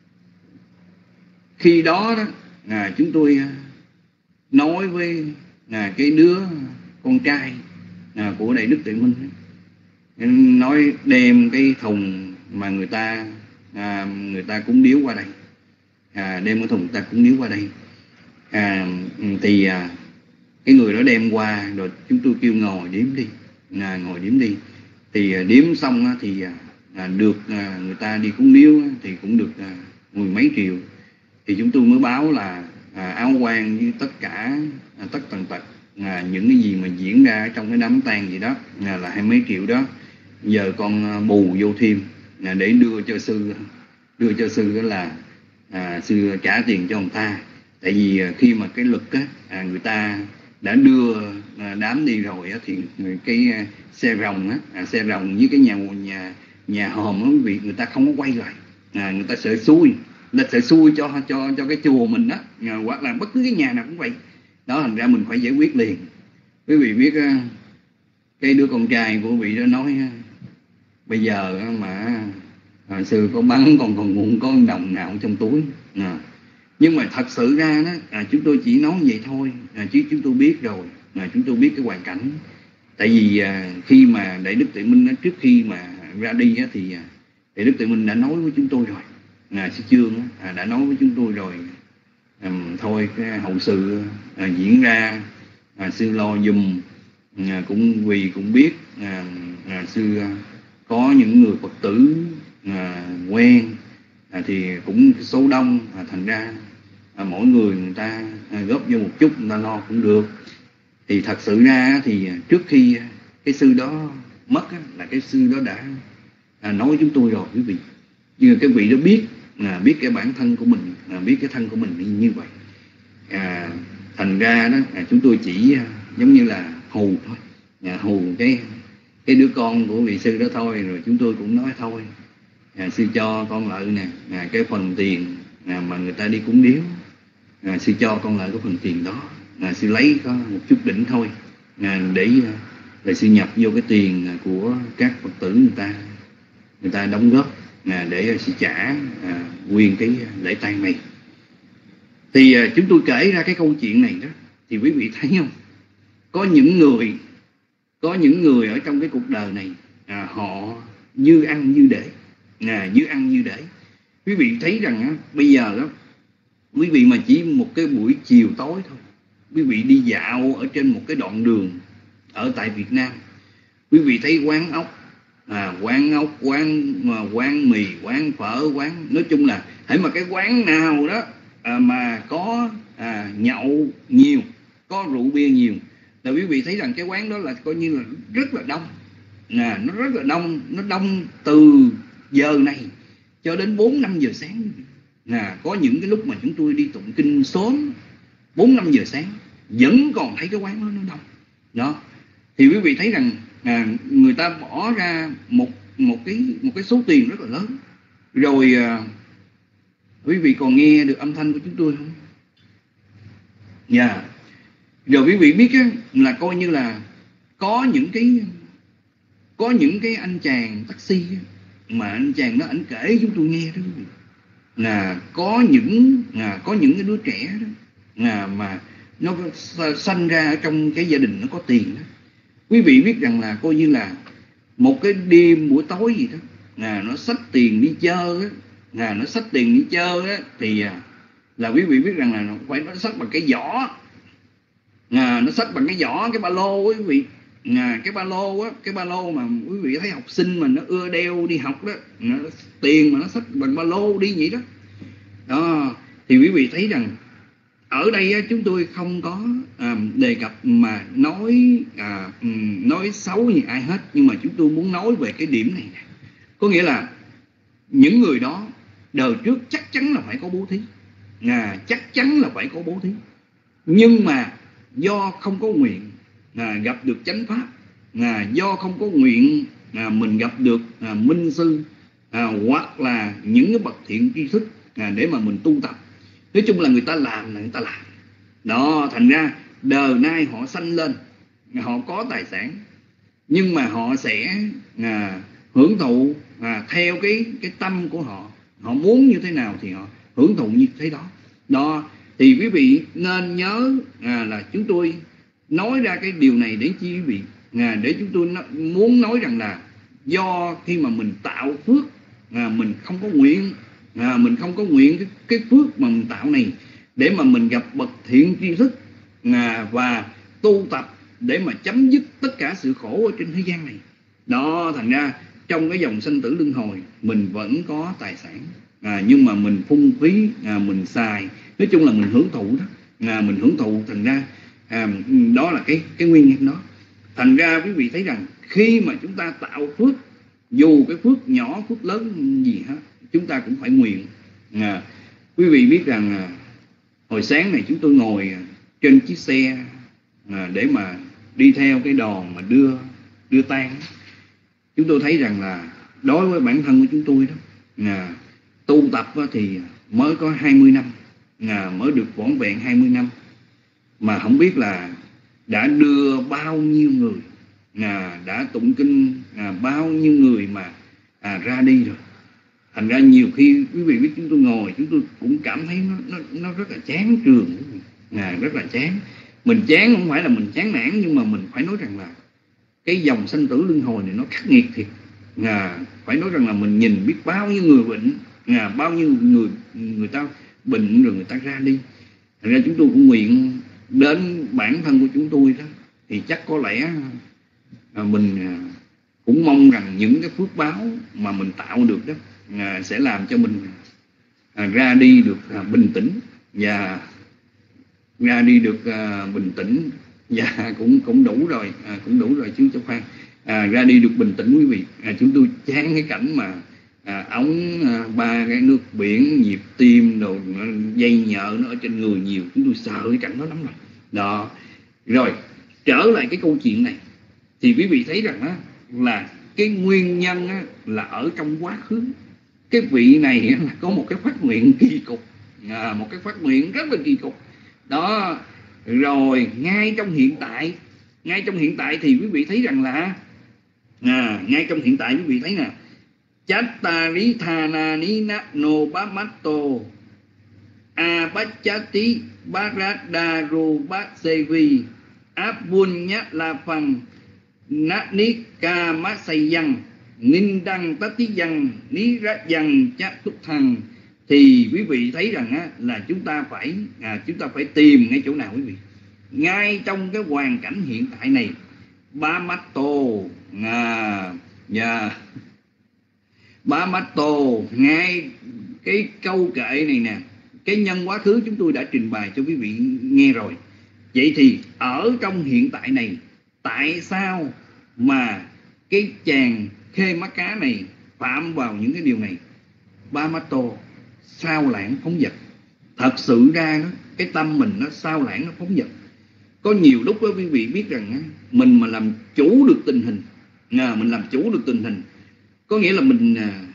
khi đó đó à, chúng tôi à, nói với à, cái đứa con trai à, của Đại Đức Tuệ Minh, nói đem cái thùng mà người ta à, người ta cúng điếu qua đây, à, đem cái thùng người ta cúng điếu qua đây, à, thì à, cái người đó đem qua rồi chúng tôi kêu ngồi đếm đi, à, ngồi đếm đi. Thì à, đếm xong á, thì à, được à, người ta đi cúng điếu á, thì cũng được à, mười mấy triệu. Thì chúng tôi mới báo là à, áo quan với tất cả à, tất tần tật à, những cái gì mà diễn ra trong cái đám tang gì đó à, là hai mấy triệu đó. Giờ con bù vô thêm à, để đưa cho sư, đưa cho sư đó là à, sư trả tiền cho ông ta. Tại vì à, khi mà cái lực á, à, người ta đã đưa à, đám đi rồi á, thì cái à, xe rồng á, à, xe rồng với cái nhà nhà nhà hòm á, vì người ta không có quay lại, à, người ta sợ xui, người ta sợ xui cho cho cho cái chùa mình đó, à, hoặc là bất cứ cái nhà nào cũng vậy đó. Thành ra mình phải giải quyết liền. Quý vị biết cái đứa con trai của vị đó nói bây giờ mà à, sư có bắn còn còn muốn có đồng nào trong túi à. Nhưng mà thật sự ra đó à, chúng tôi chỉ nói vậy thôi à, chứ chúng tôi biết rồi à, chúng tôi biết cái hoàn cảnh. Tại vì à, khi mà Đại Đức Tuệ Minh đó, trước khi mà ra đi á, thì à, Đại Đức Tuệ Minh đã nói với chúng tôi rồi à, sư Chương á, à, đã nói với chúng tôi rồi à, thôi cái hậu sự à, diễn ra à, sư lo giùm à, cũng vì cũng biết à, à, sư à, có những người Phật tử à, quen à, thì cũng số đông à, thành ra à, mỗi người người ta à, góp vô một chút người ta lo cũng được. Thì thật sự ra thì trước khi cái sư đó mất á, là cái sư đó đã à, nói với chúng tôi rồi quý vị. Nhưng cái vị đó biết à, biết cái bản thân của mình à, biết cái thân của mình như vậy à, thành ra đó à, chúng tôi chỉ à, giống như là hù thôi à, hù cái cái đứa con của vị sư đó thôi. Rồi chúng tôi cũng nói thôi à, sư cho con lợi nè à, cái phần tiền à, mà người ta đi cúng điếu à, sư cho con lợi cái phần tiền đó à, sư lấy có một chút đỉnh thôi à, để để sư nhập vô cái tiền của các Phật tử người ta người ta đóng góp à, để sư trả à, nguyên cái lễ tang này. Thì à, chúng tôi kể ra cái câu chuyện này đó thì quý vị thấy không, có những người có những người ở trong cái cuộc đời này à, họ như ăn như để à, như ăn như để. Quý vị thấy rằng á, bây giờ đó quý vị mà chỉ một cái buổi chiều tối thôi, quý vị đi dạo ở trên một cái đoạn đường ở tại Việt Nam, quý vị thấy quán ốc à, quán ốc quán mà quán mì quán phở quán, nói chung là hãy mà cái quán nào đó à, mà có à, nhậu nhiều, có rượu bia nhiều là quý vị thấy rằng cái quán đó là coi như là rất là đông à, nó rất là đông, nó đông từ giờ này cho đến bốn năm giờ sáng à, có những cái lúc mà chúng tôi đi tụng kinh sớm bốn năm giờ sáng vẫn còn thấy cái quán đó nó đông đó. Thì quý vị thấy rằng à, người ta bỏ ra một một cái một cái số tiền rất là lớn rồi à, quý vị còn nghe được âm thanh của chúng tôi không? Dạ yeah. Rồi quý vị biết á, là coi như là có những cái có những cái anh chàng taxi á, mà anh chàng đó anh kể chúng tôi nghe đó quý vị, là có những là có những cái đứa trẻ đó là mà nó sanh ra ở trong cái gia đình nó có tiền đó. Quý vị biết rằng là coi như là một cái đêm buổi tối gì đó là nó xách tiền đi chơi á, là nó xách tiền đi chơi á, thì là quý vị biết rằng là nó phải nó xách bằng cái giỏ à, nó xách bằng cái giỏ cái ba lô quý vị à, cái ba lô á, cái ba lô mà quý vị thấy học sinh mà nó ưa đeo đi học đó, nó, tiền mà nó xách bằng ba lô đi vậy đó đó. Thì quý vị thấy rằng ở đây á, chúng tôi không có à, đề cập mà nói à, nói xấu như ai hết, nhưng mà chúng tôi muốn nói về cái điểm này nè. Có nghĩa là những người đó đời trước chắc chắn là phải có bố thí à, chắc chắn là phải có bố thí, nhưng mà do không có nguyện à, gặp được chánh pháp à, do không có nguyện à, mình gặp được à, minh sư à, hoặc là những cái bậc thiện tri thức à, để mà mình tu tập. Nói chung là người ta làm là người ta làm đó, thành ra đời nay họ sanh lên, họ có tài sản, nhưng mà họ sẽ à, hưởng thụ à, theo cái cái tâm của họ, họ muốn như thế nào thì họ hưởng thụ như thế đó đó. Thì quý vị nên nhớ à, là chúng tôi nói ra cái điều này để chi quý vị à, để chúng tôi nó, muốn nói rằng là do khi mà mình tạo phước à, mình không có nguyện à, mình không có nguyện cái, cái phước mà mình tạo này để mà mình gặp bậc thiện tri thức à, và tu tập để mà chấm dứt tất cả sự khổ ở trên thế gian này đó. Thành ra trong cái dòng sanh tử luân hồi mình vẫn có tài sản à, nhưng mà mình phung phí à, mình xài, nói chung là mình hưởng thụ đó à, mình hưởng thụ. Thành ra à, đó là cái cái nguyên nhân đó. Thành ra quý vị thấy rằng khi mà chúng ta tạo phước, dù cái phước nhỏ phước lớn gì hết, chúng ta cũng phải nguyện à. Quý vị biết rằng à, hồi sáng này chúng tôi ngồi trên chiếc xe à, để mà đi theo cái đoàn mà đưa đưa tang. Chúng tôi thấy rằng là đối với bản thân của chúng tôi đó à, tu tập thì mới có hai mươi năm à, mới được vỏn vẹn hai mươi năm mà không biết là đã đưa bao nhiêu người à, đã tụng kinh à, bao nhiêu người mà à, ra đi rồi. Thành ra nhiều khi quý vị biết chúng tôi ngồi, chúng tôi cũng cảm thấy nó nó, nó rất là chán trường, à, rất là chán. Mình chán không phải là mình chán nản, nhưng mà mình phải nói rằng là cái dòng sanh tử luân hồi này nó khắc nghiệt thiệt. À, phải nói rằng là mình nhìn biết bao nhiêu người bệnh, à, bao nhiêu người người ta bệnh rồi người ta ra đi. Thành ra chúng tôi cũng nguyện đến bản thân của chúng tôi đó, thì chắc có lẽ à, mình à, cũng mong rằng những cái phước báo mà mình tạo được đó à, sẽ làm cho mình à, ra đi được à, bình tĩnh và ra đi được à, bình tĩnh và cũng cũng đủ rồi, à, cũng đủ rồi chứ Châu Phan. À, ra đi được bình tĩnh quý vị. À, chúng tôi chán cái cảnh mà à, ống à, ba cái nước biển, nhịp tim đồ dây nhợ nó ở trên người nhiều, chúng tôi sợ cái cảnh đó lắm rồi. Đó. Rồi trở lại cái câu chuyện này thì quý vị thấy rằng á, là cái nguyên nhân á, là ở trong quá khứ. Cái vị này á, là có một cái phát nguyện kỳ cục, à, một cái phát nguyện rất là kỳ cục đó. Rồi ngay trong hiện tại, ngay trong hiện tại thì quý vị thấy rằng là à, ngay trong hiện tại quý vị thấy nè, Chattari thana ni na no bamato abachati baradaru basevi abunya la phăng nanika masayang nindang tatiyang nirayang chatuthang thằng. Thì quý vị thấy rằng á, là chúng ta phải à, chúng ta phải tìm ngay chỗ nào quý vị, ngay trong cái hoàn cảnh hiện tại này. Bamato à, yeah. Bamato, ngay cái câu kệ này nè, cái nhân quá khứ chúng tôi đã trình bày cho quý vị nghe rồi. Vậy thì ở trong hiện tại này, tại sao mà cái chàng Khê Mắt Cá này phạm vào những cái điều này? Bamato, sao lãng phóng dật. Thật sự ra đó, cái tâm mình nó sao lãng, nó phóng dật. Có nhiều lúc đó quý vị biết rằng mình mà làm chủ được tình hình, à, mình làm chủ được tình hình, có nghĩa là mình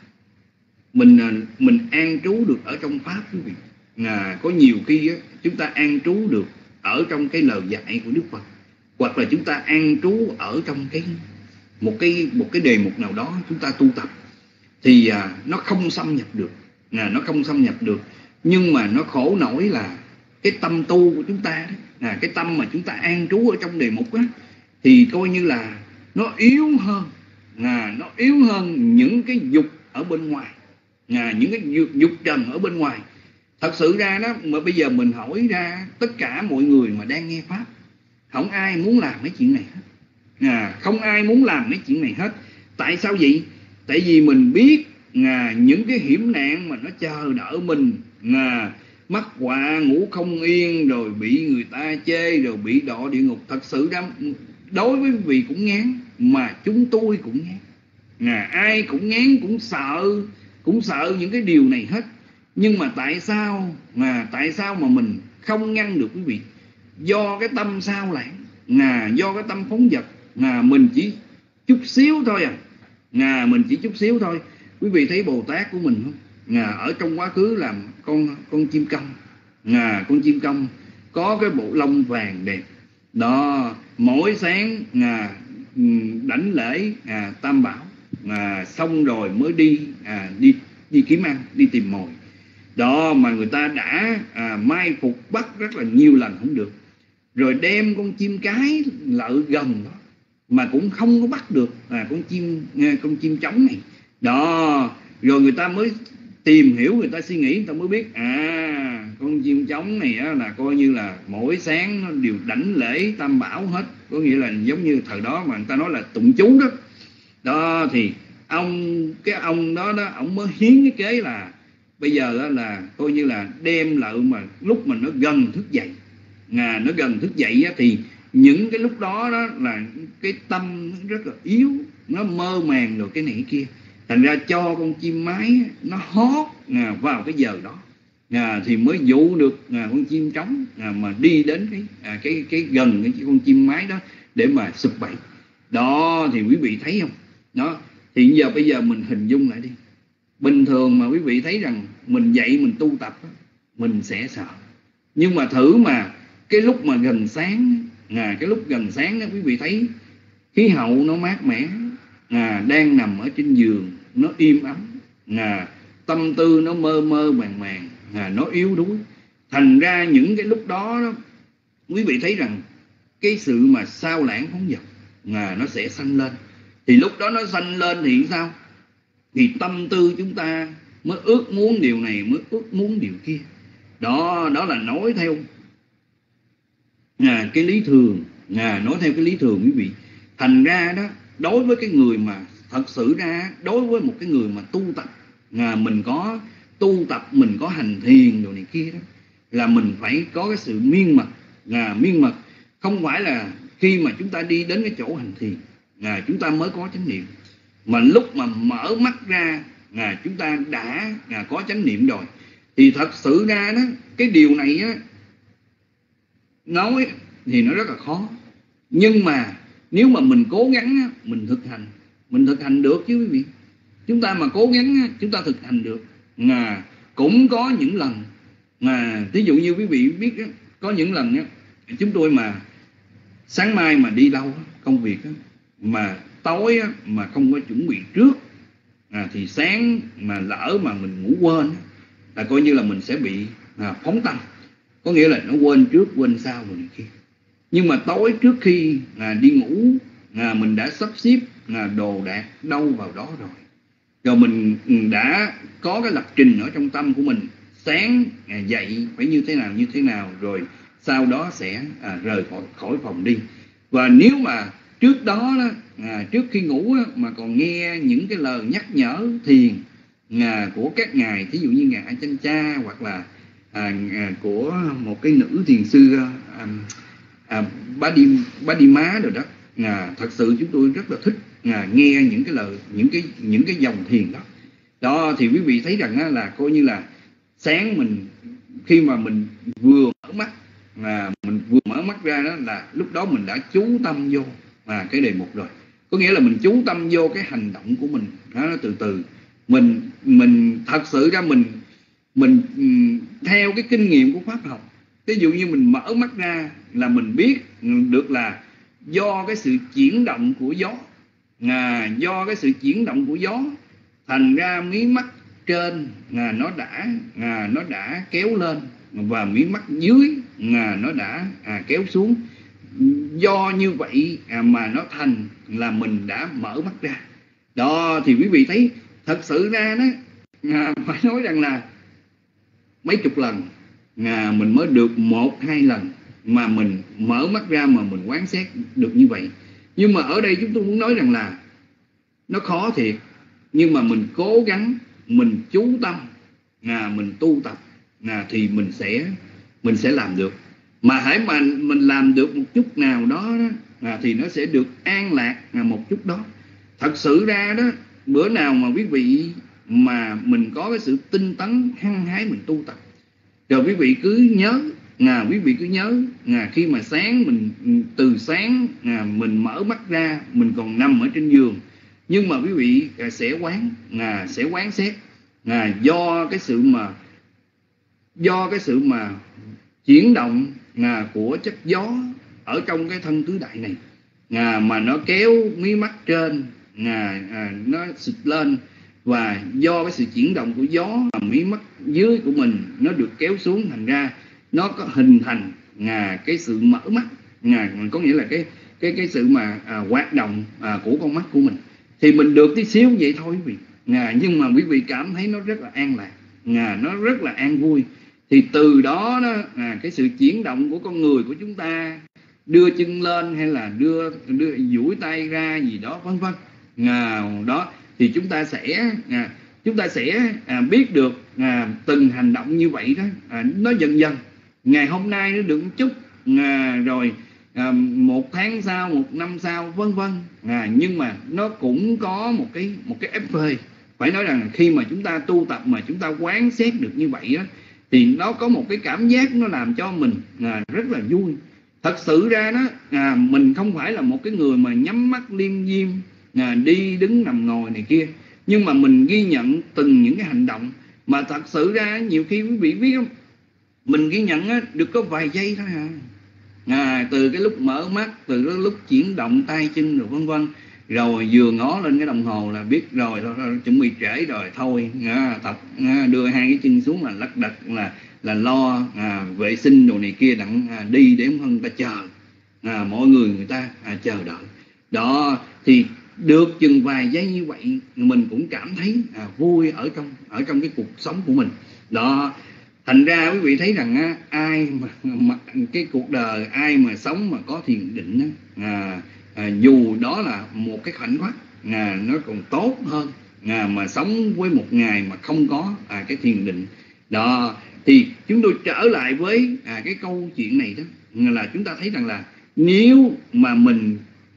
mình mình an trú được ở trong pháp quý vị. À, có nhiều khi á, chúng ta an trú được ở trong cái lời dạy của Đức Phật, hoặc là chúng ta an trú ở trong cái một cái một cái đề mục nào đó chúng ta tu tập, thì à, nó không xâm nhập được, à, nó không xâm nhập được. Nhưng mà nó khổ nổi là cái tâm tu của chúng ta đó, à, cái tâm mà chúng ta an trú ở trong đề mục á, thì coi như là nó yếu hơn, à, nó yếu hơn những cái dục ở bên ngoài, à, những cái dục, dục trần ở bên ngoài. Thật sự ra đó, mà bây giờ mình hỏi ra tất cả mọi người mà đang nghe pháp, không ai muốn làm mấy chuyện này hết, à, không ai muốn làm mấy chuyện này hết. Tại sao vậy? Tại vì mình biết à, những cái hiểm nạn mà nó chờ đợi mình, à, mắc họa ngủ không yên, rồi bị người ta chê, rồi bị đọa địa ngục. Thật sự ra đối với quý vị cũng ngán, mà chúng tôi cũng ngán, à, ai cũng ngán, cũng sợ, cũng sợ những cái điều này hết. Nhưng mà tại sao mà tại sao mà mình không ngăn được quý vị? Do cái tâm sao lãng, à, do cái tâm phóng dật, à, mình chỉ chút xíu thôi à, à mình chỉ chút xíu thôi. Quý vị thấy Bồ Tát của mình không? À, ở trong quá khứ làm con con chim công, à, con chim công có cái bộ lông vàng đẹp đó, mỗi sáng à, đảnh lễ à, Tam Bảo, à, xong rồi mới đi à, đi đi kiếm ăn, đi tìm mồi đó. Mà người ta đã à, mai phục bắt rất là nhiều lần không được, rồi đem con chim cái lợ gần đó mà cũng không có bắt được à, con chim con chim trống này đó. Rồi người ta mới tìm hiểu, người ta suy nghĩ, người ta mới biết à, con chim trống này á, là coi như là mỗi sáng nó đều đảnh lễ Tam Bảo hết. Có nghĩa là giống như thời đó mà người ta nói là tụng chú đó. Đó thì ông cái ông đó đó, ông mới hiến cái kế là bây giờ đó là coi như là đem lợ mà lúc mà nó gần thức dậy, à, nó gần thức dậy á, thì những cái lúc đó đó là cái tâm rất là yếu, nó mơ màng rồi cái này cái kia. Thành ra cho con chim mái nó hót à, vào cái giờ đó à, thì mới dụ được à, con chim trống à, mà đi đến cái à, cái cái gần cái con chim mái đó để mà sụp bẫy đó. Thì quý vị thấy không đó? Thì giờ bây giờ mình hình dung lại đi. Bình thường mà quý vị thấy rằng mình dậy mình tu tập mình sẽ sợ, nhưng mà thử mà cái lúc mà gần sáng à, cái lúc gần sáng đó quý vị thấy khí hậu nó mát mẻ, à, đang nằm ở trên giường nó im ắng, à, tâm tư nó mơ mơ màng màng, à, nó yếu đuối. Thành ra những cái lúc đó, đó quý vị thấy rằng cái sự mà sao lãng phóng dật, à, nó sẽ sanh lên. Thì lúc đó nó sanh lên thì sao? Thì tâm tư chúng ta mới ước muốn điều này, mới ước muốn điều kia. Đó, đó là nói theo à, cái lý thường, à, nói theo cái lý thường quý vị. Thành ra đó, đối với cái người mà thật sự ra, đối với một cái người mà tu tập, à, mình có tu tập, mình có hành thiền rồi này kia đó, là mình phải có cái sự miên mật, à, miên mật. Không phải là khi mà chúng ta đi đến cái chỗ hành thiền, à, chúng ta mới có chánh niệm, mà lúc mà mở mắt ra, à, chúng ta đã à, có chánh niệm rồi. Thì thật sự ra đó, cái điều này á, nói thì nó rất là khó. Nhưng mà nếu mà mình cố gắng á, mình thực hành, mình thực hành được chứ quý vị. Chúng ta mà cố gắng á, chúng ta thực hành được. À, cũng có những lần mà ví dụ như quý vị biết á, có những lần á, chúng tôi mà sáng mai mà đi đâu công việc á, mà tối á, mà không có chuẩn bị trước, à, thì sáng mà lỡ mà mình ngủ quên á, là coi như là mình sẽ bị à, phóng tâm. Có nghĩa là nó quên trước quên sau rồi này kia. Nhưng mà tối trước khi à, đi ngủ, à, mình đã sắp xếp à, đồ đạc đâu vào đó rồi. Rồi mình đã có cái lập trình ở trong tâm của mình. Sáng à, dậy phải như thế nào như thế nào, rồi sau đó sẽ à, rời khỏi, khỏi phòng đi. Và nếu mà trước đó, đó à, trước khi ngủ đó, mà còn nghe những cái lời nhắc nhở thiền à, của các ngài, ví dụ như ngài A Chanh Cha, hoặc là à, à, của một cái nữ thiền sư à, à, Bá Đi Bá Đi Má rồi đó, à, thật sự chúng tôi rất là thích à, nghe những cái lời, những cái những cái dòng thiền đó. Đó thì quý vị thấy rằng á, là coi như là sáng mình khi mà mình vừa mở mắt, à, mình vừa mở mắt ra đó, là lúc đó mình đã chú tâm vô à, cái đề mục rồi. Có nghĩa là mình chú tâm vô cái hành động của mình đó, nó từ từ mình mình thật sự ra mình mình theo cái kinh nghiệm của pháp học. Ví dụ như mình mở mắt ra là mình biết được là do cái sự chuyển động của gió, à, do cái sự chuyển động của gió, thành ra mí mắt trên à, nó đã à, nó đã kéo lên, và mí mắt dưới à, nó đã à, kéo xuống. Do như vậy à, mà nó thành là mình đã mở mắt ra. Đó thì quý vị thấy thật sự ra đó à, phải nói rằng là mấy chục lần à, mình mới được một hai lần mà mình mở mắt ra mà mình quán xét được như vậy. Nhưng mà ở đây chúng tôi muốn nói rằng là nó khó thiệt, nhưng mà mình cố gắng, mình chú tâm, à, mình tu tập à, thì mình sẽ mình sẽ làm được. Mà hãy mà mình làm được một chút nào đó, đó à, thì nó sẽ được an lạc à, một chút đó. Thật sự ra đó, bữa nào mà quý vị mà mình có cái sự tinh tấn hăng hái mình tu tập, rồi quý vị cứ nhớ, à, quý vị cứ nhớ à, khi mà sáng mình từ sáng à, mình mở mắt ra, mình còn nằm ở trên giường, nhưng mà quý vị à, sẽ quán à, sẽ quán xét à, do cái sự mà do cái sự mà chuyển động à, của chất gió ở trong cái thân tứ đại này à, mà nó kéo mí mắt trên à, à, nó xịt lên, và do cái sự chuyển động của gió mà mí mắt dưới của mình nó được kéo xuống, thành ra nó có hình thành à, cái sự mở mắt à, có nghĩa là cái cái cái sự mà à, hoạt động à, của con mắt của mình. Thì mình được tí xíu vậy thôi quý vị à, nhưng mà quý vị cảm thấy nó rất là an lạc à, nó rất là an vui. Thì từ đó, đó à, cái sự chuyển động của con người của chúng ta, đưa chân lên hay là đưa đưa duỗi tay ra gì đó vân vân à, đó thì chúng ta sẽ à, chúng ta sẽ à, biết được à, từng hành động như vậy đó à, nó dần dần. Ngày hôm nay nó được một chút à, rồi à, một tháng sau, một năm sau vân vân à, nhưng mà nó cũng có một cái một cái ép phê. Phải nói rằng khi mà chúng ta tu tập mà chúng ta quán xét được như vậy đó, thì nó có một cái cảm giác nó làm cho mình à, rất là vui. Thật sự ra đó à, mình không phải là một cái người mà nhắm mắt liêm diêm à, đi đứng nằm ngồi này kia, nhưng mà mình ghi nhận từng những cái hành động. Mà thật sự ra nhiều khi quý vị biết không, mình ghi nhận á, được có vài giây thôi à, à, từ cái lúc mở mắt, từ cái lúc chuyển động tay chân rồi vân vân, rồi vừa ngó lên cái đồng hồ là biết rồi, rồi, rồi chuẩn bị trễ rồi thôi, à, tập à, đưa hai cái chân xuống là lật đật là là lo à, vệ sinh đồ này kia đặng à, đi để không người ta chờ, à, mọi người người ta à, chờ đợi đó. Thì được chừng vài giây như vậy mình cũng cảm thấy à, vui ở trong ở trong cái cuộc sống của mình đó. Thành ra quý vị thấy rằng á, ai mà, mà cái cuộc đời ai mà sống mà có thiền định á, à, à, dù đó là một cái khoảnh khắc à, nó còn tốt hơn à, mà sống với một ngày mà không có à, cái thiền định đó. Thì chúng tôi trở lại với à, cái câu chuyện này đó, là chúng ta thấy rằng là nếu mà mình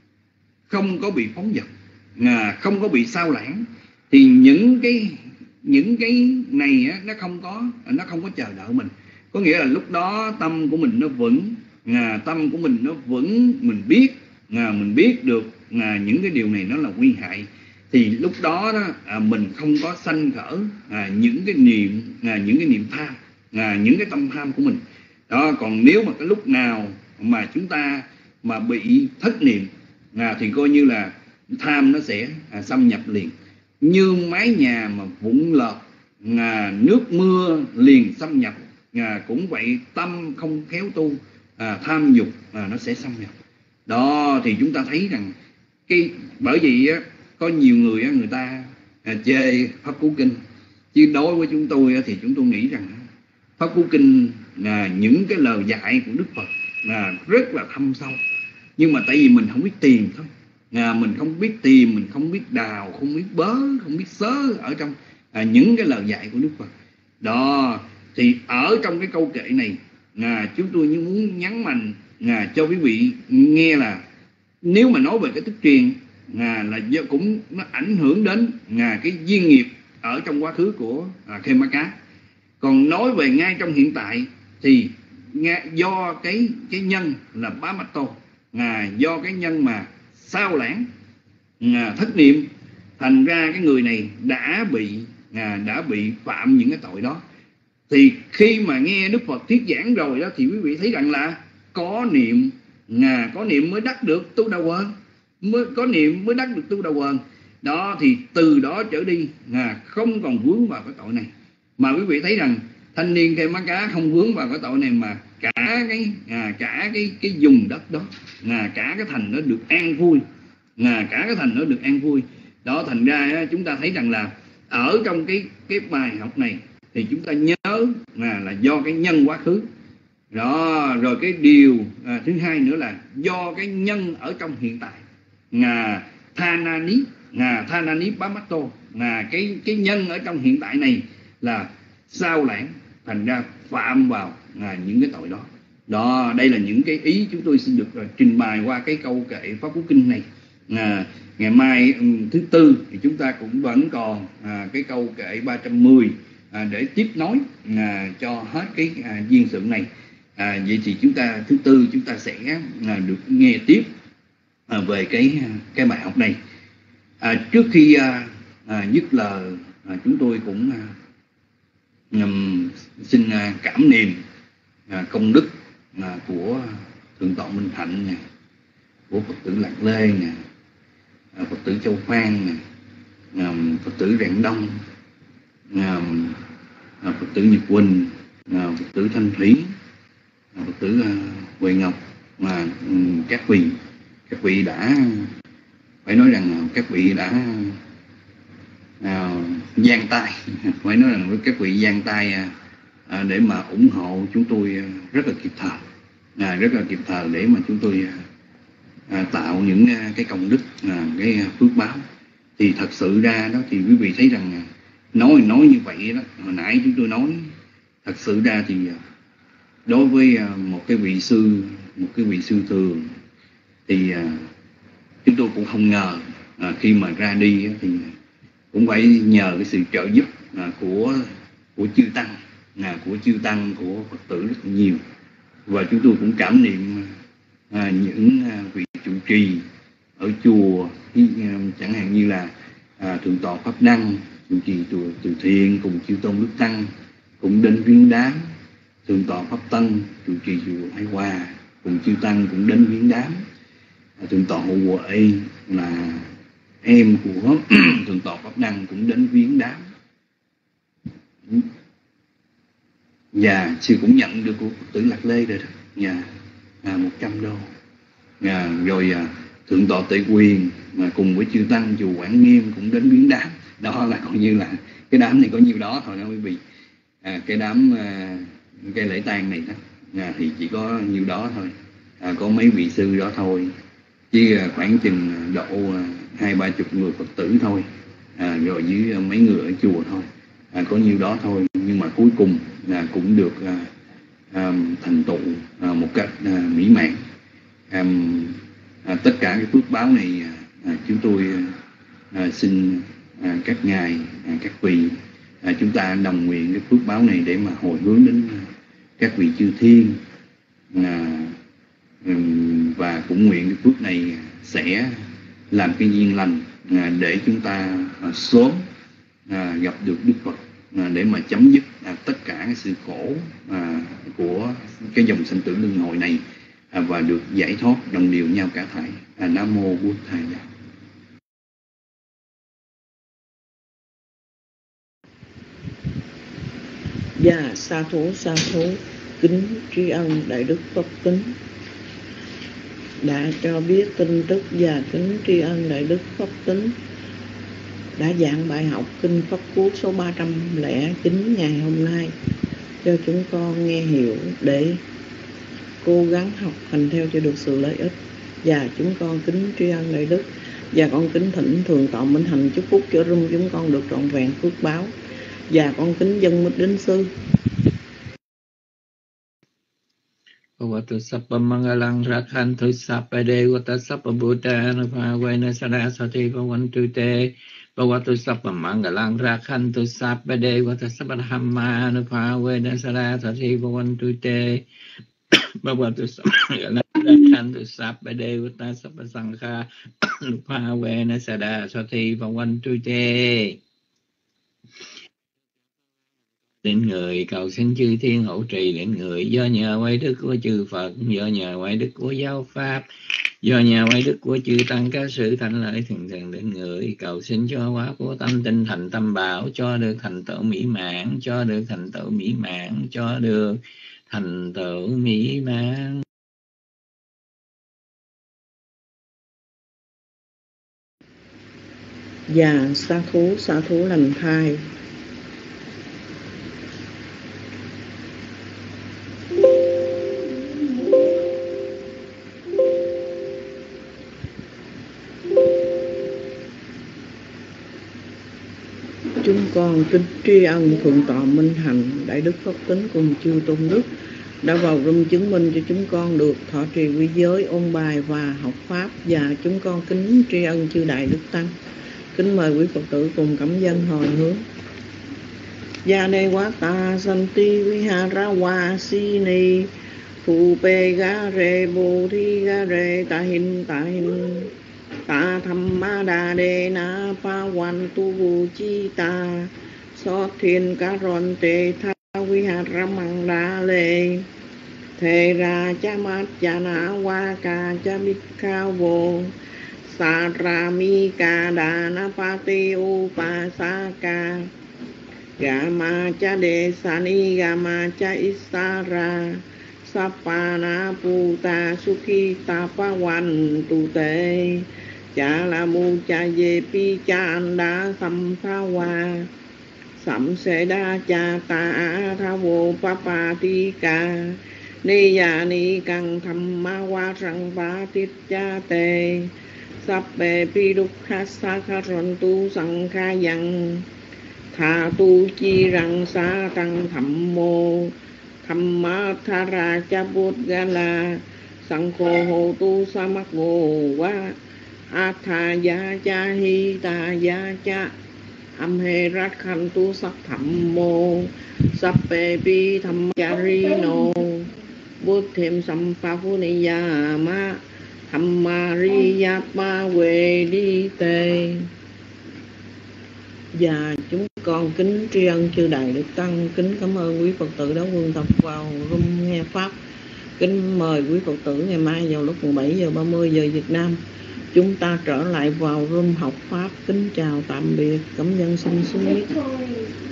không có bị phóng dật, à, không có bị sao lãng, thì những cái những cái này á, nó không có nó không có chờ đợi mình. Có nghĩa là lúc đó tâm của mình nó vững, à, tâm của mình nó vững, mình biết à, mình biết được à, những cái điều này nó là nguy hại, thì lúc đó, đó à, mình không có sanh khởi à, những cái niệm à, những cái niệm tham, à, những cái tâm tham của mình đó. Còn nếu mà cái lúc nào mà chúng ta mà bị thất niệm à, thì coi như là tham nó sẽ à, xâm nhập liền, như mái nhà mà vụn lợp à, nước mưa liền xâm nhập à, cũng vậy, tâm không khéo tu à, tham dục à, nó sẽ xâm nhập đó. Thì chúng ta thấy rằng cái bởi vì á, có nhiều người á, người ta à, chê Pháp Cú Kinh, chứ đối với chúng tôi á, thì chúng tôi nghĩ rằng Pháp Cú Kinh là những cái lời dạy của Đức Phật là rất là thâm sâu, nhưng mà tại vì mình không biết tìm thôi, à, mình không biết tìm, mình không biết đào, không biết bớ, không biết xớ ở trong à, những cái lời dạy của Đức Phật đó. Thì ở trong cái câu kệ này à, chúng tôi như muốn nhấn mạnh à, cho quý vị nghe là nếu mà nói về cái tức truyền à, là do cũng nó ảnh hưởng đến à, cái duyên nghiệp ở trong quá khứ của à, Khemaka. Còn nói về ngay trong hiện tại thì do cái cái nhân là Bá Mát Tô, à, do cái nhân mà sao lãng à, thất niệm, thành ra cái người này đã bị à, đã bị phạm những cái tội đó. Thì khi mà nghe Đức Phật thuyết giảng rồi đó, thì quý vị thấy rằng là có niệm à, có niệm mới đắc được tu đà quần, mới có niệm mới đắc được tu đà quần đó. Thì từ đó trở đi à, không còn vướng vào cái tội này. Mà quý vị thấy rằng thanh niên Khemaka không vướng vào cái tội này, mà cả cái à, cả cái cái vùng đất đó, à, cả cái thành nó được an vui, à, cả cái thành nó được an vui đó. Thành ra chúng ta thấy rằng là ở trong cái cái bài học này thì chúng ta nhớ là là do cái nhân quá khứ đó. Rồi cái điều à, thứ hai nữa là do cái nhân ở trong hiện tại, à, Thanani, à, Thanani Bá Mát Tô, à, cái cái nhân ở trong hiện tại này là sao lãng, thành ra phạm vào à, những cái tội đó đó. Đây là những cái ý chúng tôi xin được uh, trình bày qua cái câu kệ Pháp Cú Kinh này. à, ngày mai um, thứ tư thì chúng ta cũng vẫn còn à, cái câu kệ ba trăm mười à, để tiếp nối à, cho hết cái à, duyên sự này. à, vậy thì chúng ta thứ tư chúng ta sẽ à, được nghe tiếp à, về cái cái bài học này. à, trước khi à, à, dứt lời à, chúng tôi cũng à, nhằm xin à, cảm niệm à, công đức à, của Thượng tọa Minh Hạnh nè, của Phật tử Lạc Lê nè, à, Phật tử Châu Phan nè, à, Phật tử Rạng Đông, à, à, Phật tử Nhật Quỳnh, à, Phật tử Thanh Thủy, à, Phật tử à, Huệ Ngọc, mà um, các vị các vị đã phải nói rằng các vị đã à, giang tay phải nói rằng các vị giang tay à, để mà ủng hộ chúng tôi rất là kịp thời, à, rất là kịp thời để mà chúng tôi à, tạo những à, cái công đức, à, cái phước báo. Thì thật sự ra đó thì quý vị thấy rằng nói nói như vậy đó, hồi nãy chúng tôi nói, thật sự ra thì đối với à, một cái vị sư một cái vị sư thường thì à, chúng tôi cũng không ngờ à, khi mà ra đi thì cũng phải nhờ cái sự trợ giúp à, của của chư tăng, à, của chư tăng của Phật tử rất nhiều. Và chúng tôi cũng cảm niệm à, những à, vị trụ trì ở chùa, chẳng hạn như là à, Thượng tọa Pháp Đăng, trụ trì chùa Từ Thiện cùng chư tôn đức tăng, cũng đến Viên Đám, Thượng tọa Pháp Tân, trụ trì chùa Thái Hòa, cùng chư tăng cũng đến viếng đám. Thượng tọa Hộ Huệ là em của thượng tọa Pháp Đăng cũng đến viếng đám. Và sư cũng nhận được của Phật tử Lạc Lê rồi đó, nhà à, một trăm đô. À, rồi à, thượng tọa Tệ Quyền mà cùng với chư tăng chùa Quảng Nghiêm cũng đến viếng đám. Đó là coi như là cái đám này có nhiêu đó thôi đó quý vị. À, cái đám à, cái lễ tang này đó à, thì chỉ có nhiêu đó thôi, à, có mấy vị sư đó thôi, chứ à, khoảng chừng độ à, hai ba chục người Phật tử thôi, à, rồi với à, mấy người ở chùa thôi, à, có nhiêu đó thôi. Nhưng mà cuối cùng là cũng được à, à, thành tựu à, một cách à, mỹ mãn. À, à, tất cả cái phước báo này à, chúng tôi à, xin à, các ngài, à, các vị, à, chúng ta đồng nguyện cái phước báo này để mà hồi hướng đến các vị chư thiên, à, và cũng nguyện cái phước này sẽ làm cái duyên lành à, để chúng ta à, sớm à, gặp được Đức Phật, à, để mà chấm dứt à, tất cả cái sự khổ à, của cái dòng sanh tử luân hồi này, à, và được giải thoát đồng đều nhau cả thảy. À, Nam mô Bụt Thầy.
Dạ, sa thú sa thú kính tri ân Đại Đức Pháp Tính đã cho biết tin tức, và kính tri ân Đại Đức Pháp Tính đã giảng bài học Kinh Pháp Cú số ba trăm lẻ chín ngày hôm nay cho chúng con nghe hiểu để cố gắng học hành theo cho được sự lợi ích. Và chúng con kính tri ân Đại Đức, và con kính thỉnh Thượng tọa Minh Hạnh chúc phúc cho room chúng con được trọn vẹn phước báo, và con kính dân mít đến sư.
Bhavatu Sappa Mangalang Rakhantu Sappa Devata Sappa Bhutana Bhavena Saraswati Bhavantu Te. Bhavatu Sappa Mangalang Rakhantu Sappa Devata Sappa Dhamma Bhavena Saraswati Bhavantu Te. Bhavatu Sappa Mangalang Rakhantu Sappa Devata Sappa Sankha Bhavena Saraswati Bhavantu Te. Đến người cầu xin chư thiên hộ trì đến người, do nhờ quay đức của chư Phật, do nhờ quay đức của giáo pháp, do nhờ quay đức của chư tăng các sự thành lợi thường thường đến người, cầu xin cho hóa của tâm tinh thành tâm bảo, cho được thành tựu mỹ mãn, cho được thành tựu mỹ mãn, cho được thành tựu mỹ mãn.
Và sa thú sa thú lành thai. Chúng con kính tri ân Thượng tọa Minh Hạnh, Đại Đức Pháp Tính cùng chư tôn đức đã vào room chứng minh cho chúng con được thọ trì quy giới, ôn bài và học pháp. Và chúng con kính tri ân chư Đại Đức Tăng. Kính mời quý Phật tử cùng cảm dân hồi hướng. Gia đề quá ta santi vihara vasini Thu pe ga re bồ thi ga re ta hin ta hin ta tham ma đà đề na pa quan tu vu chi ta so thiên ca ron te tha vihara mang đa lê thề ra cha mát cha na wa ca cha bích khao vô sa ra mi ca đà na pa te u pa sa ca Gama cha de sani gama cha isara sapana puta sukhi tapawan tu te cha la mu cha ye pi cha anda samphawa sam se da cha ta tha vô papa ti ca ni ya ni kang thamma wa sang va tit cha te sappe pi dukkha sakharantu sankhayang Tha tu chi răng sa tăng thẩm mô thẩm ma tha ra cha bút ga la sang khô hồ tu sa mắc ngô wa a tha ya cha hi ta ya cha am he rat khăn tu sắc thẩm mô sắp bê bi thẩm cha ri nô bút thêm sam pha phu ni ya ma thẩm ma ri ya ma về đi tê. Và chúng con kính tri ân chư Đại Đức Tăng, kính cảm ơn quý Phật tử đã quân tập vào room nghe pháp. Kính mời quý Phật tử ngày mai vào lúc mười bảy giờ ba mươi giờ Việt Nam chúng ta trở lại vào room học pháp. Kính chào tạm biệt, cảm ơn xin xuống biết.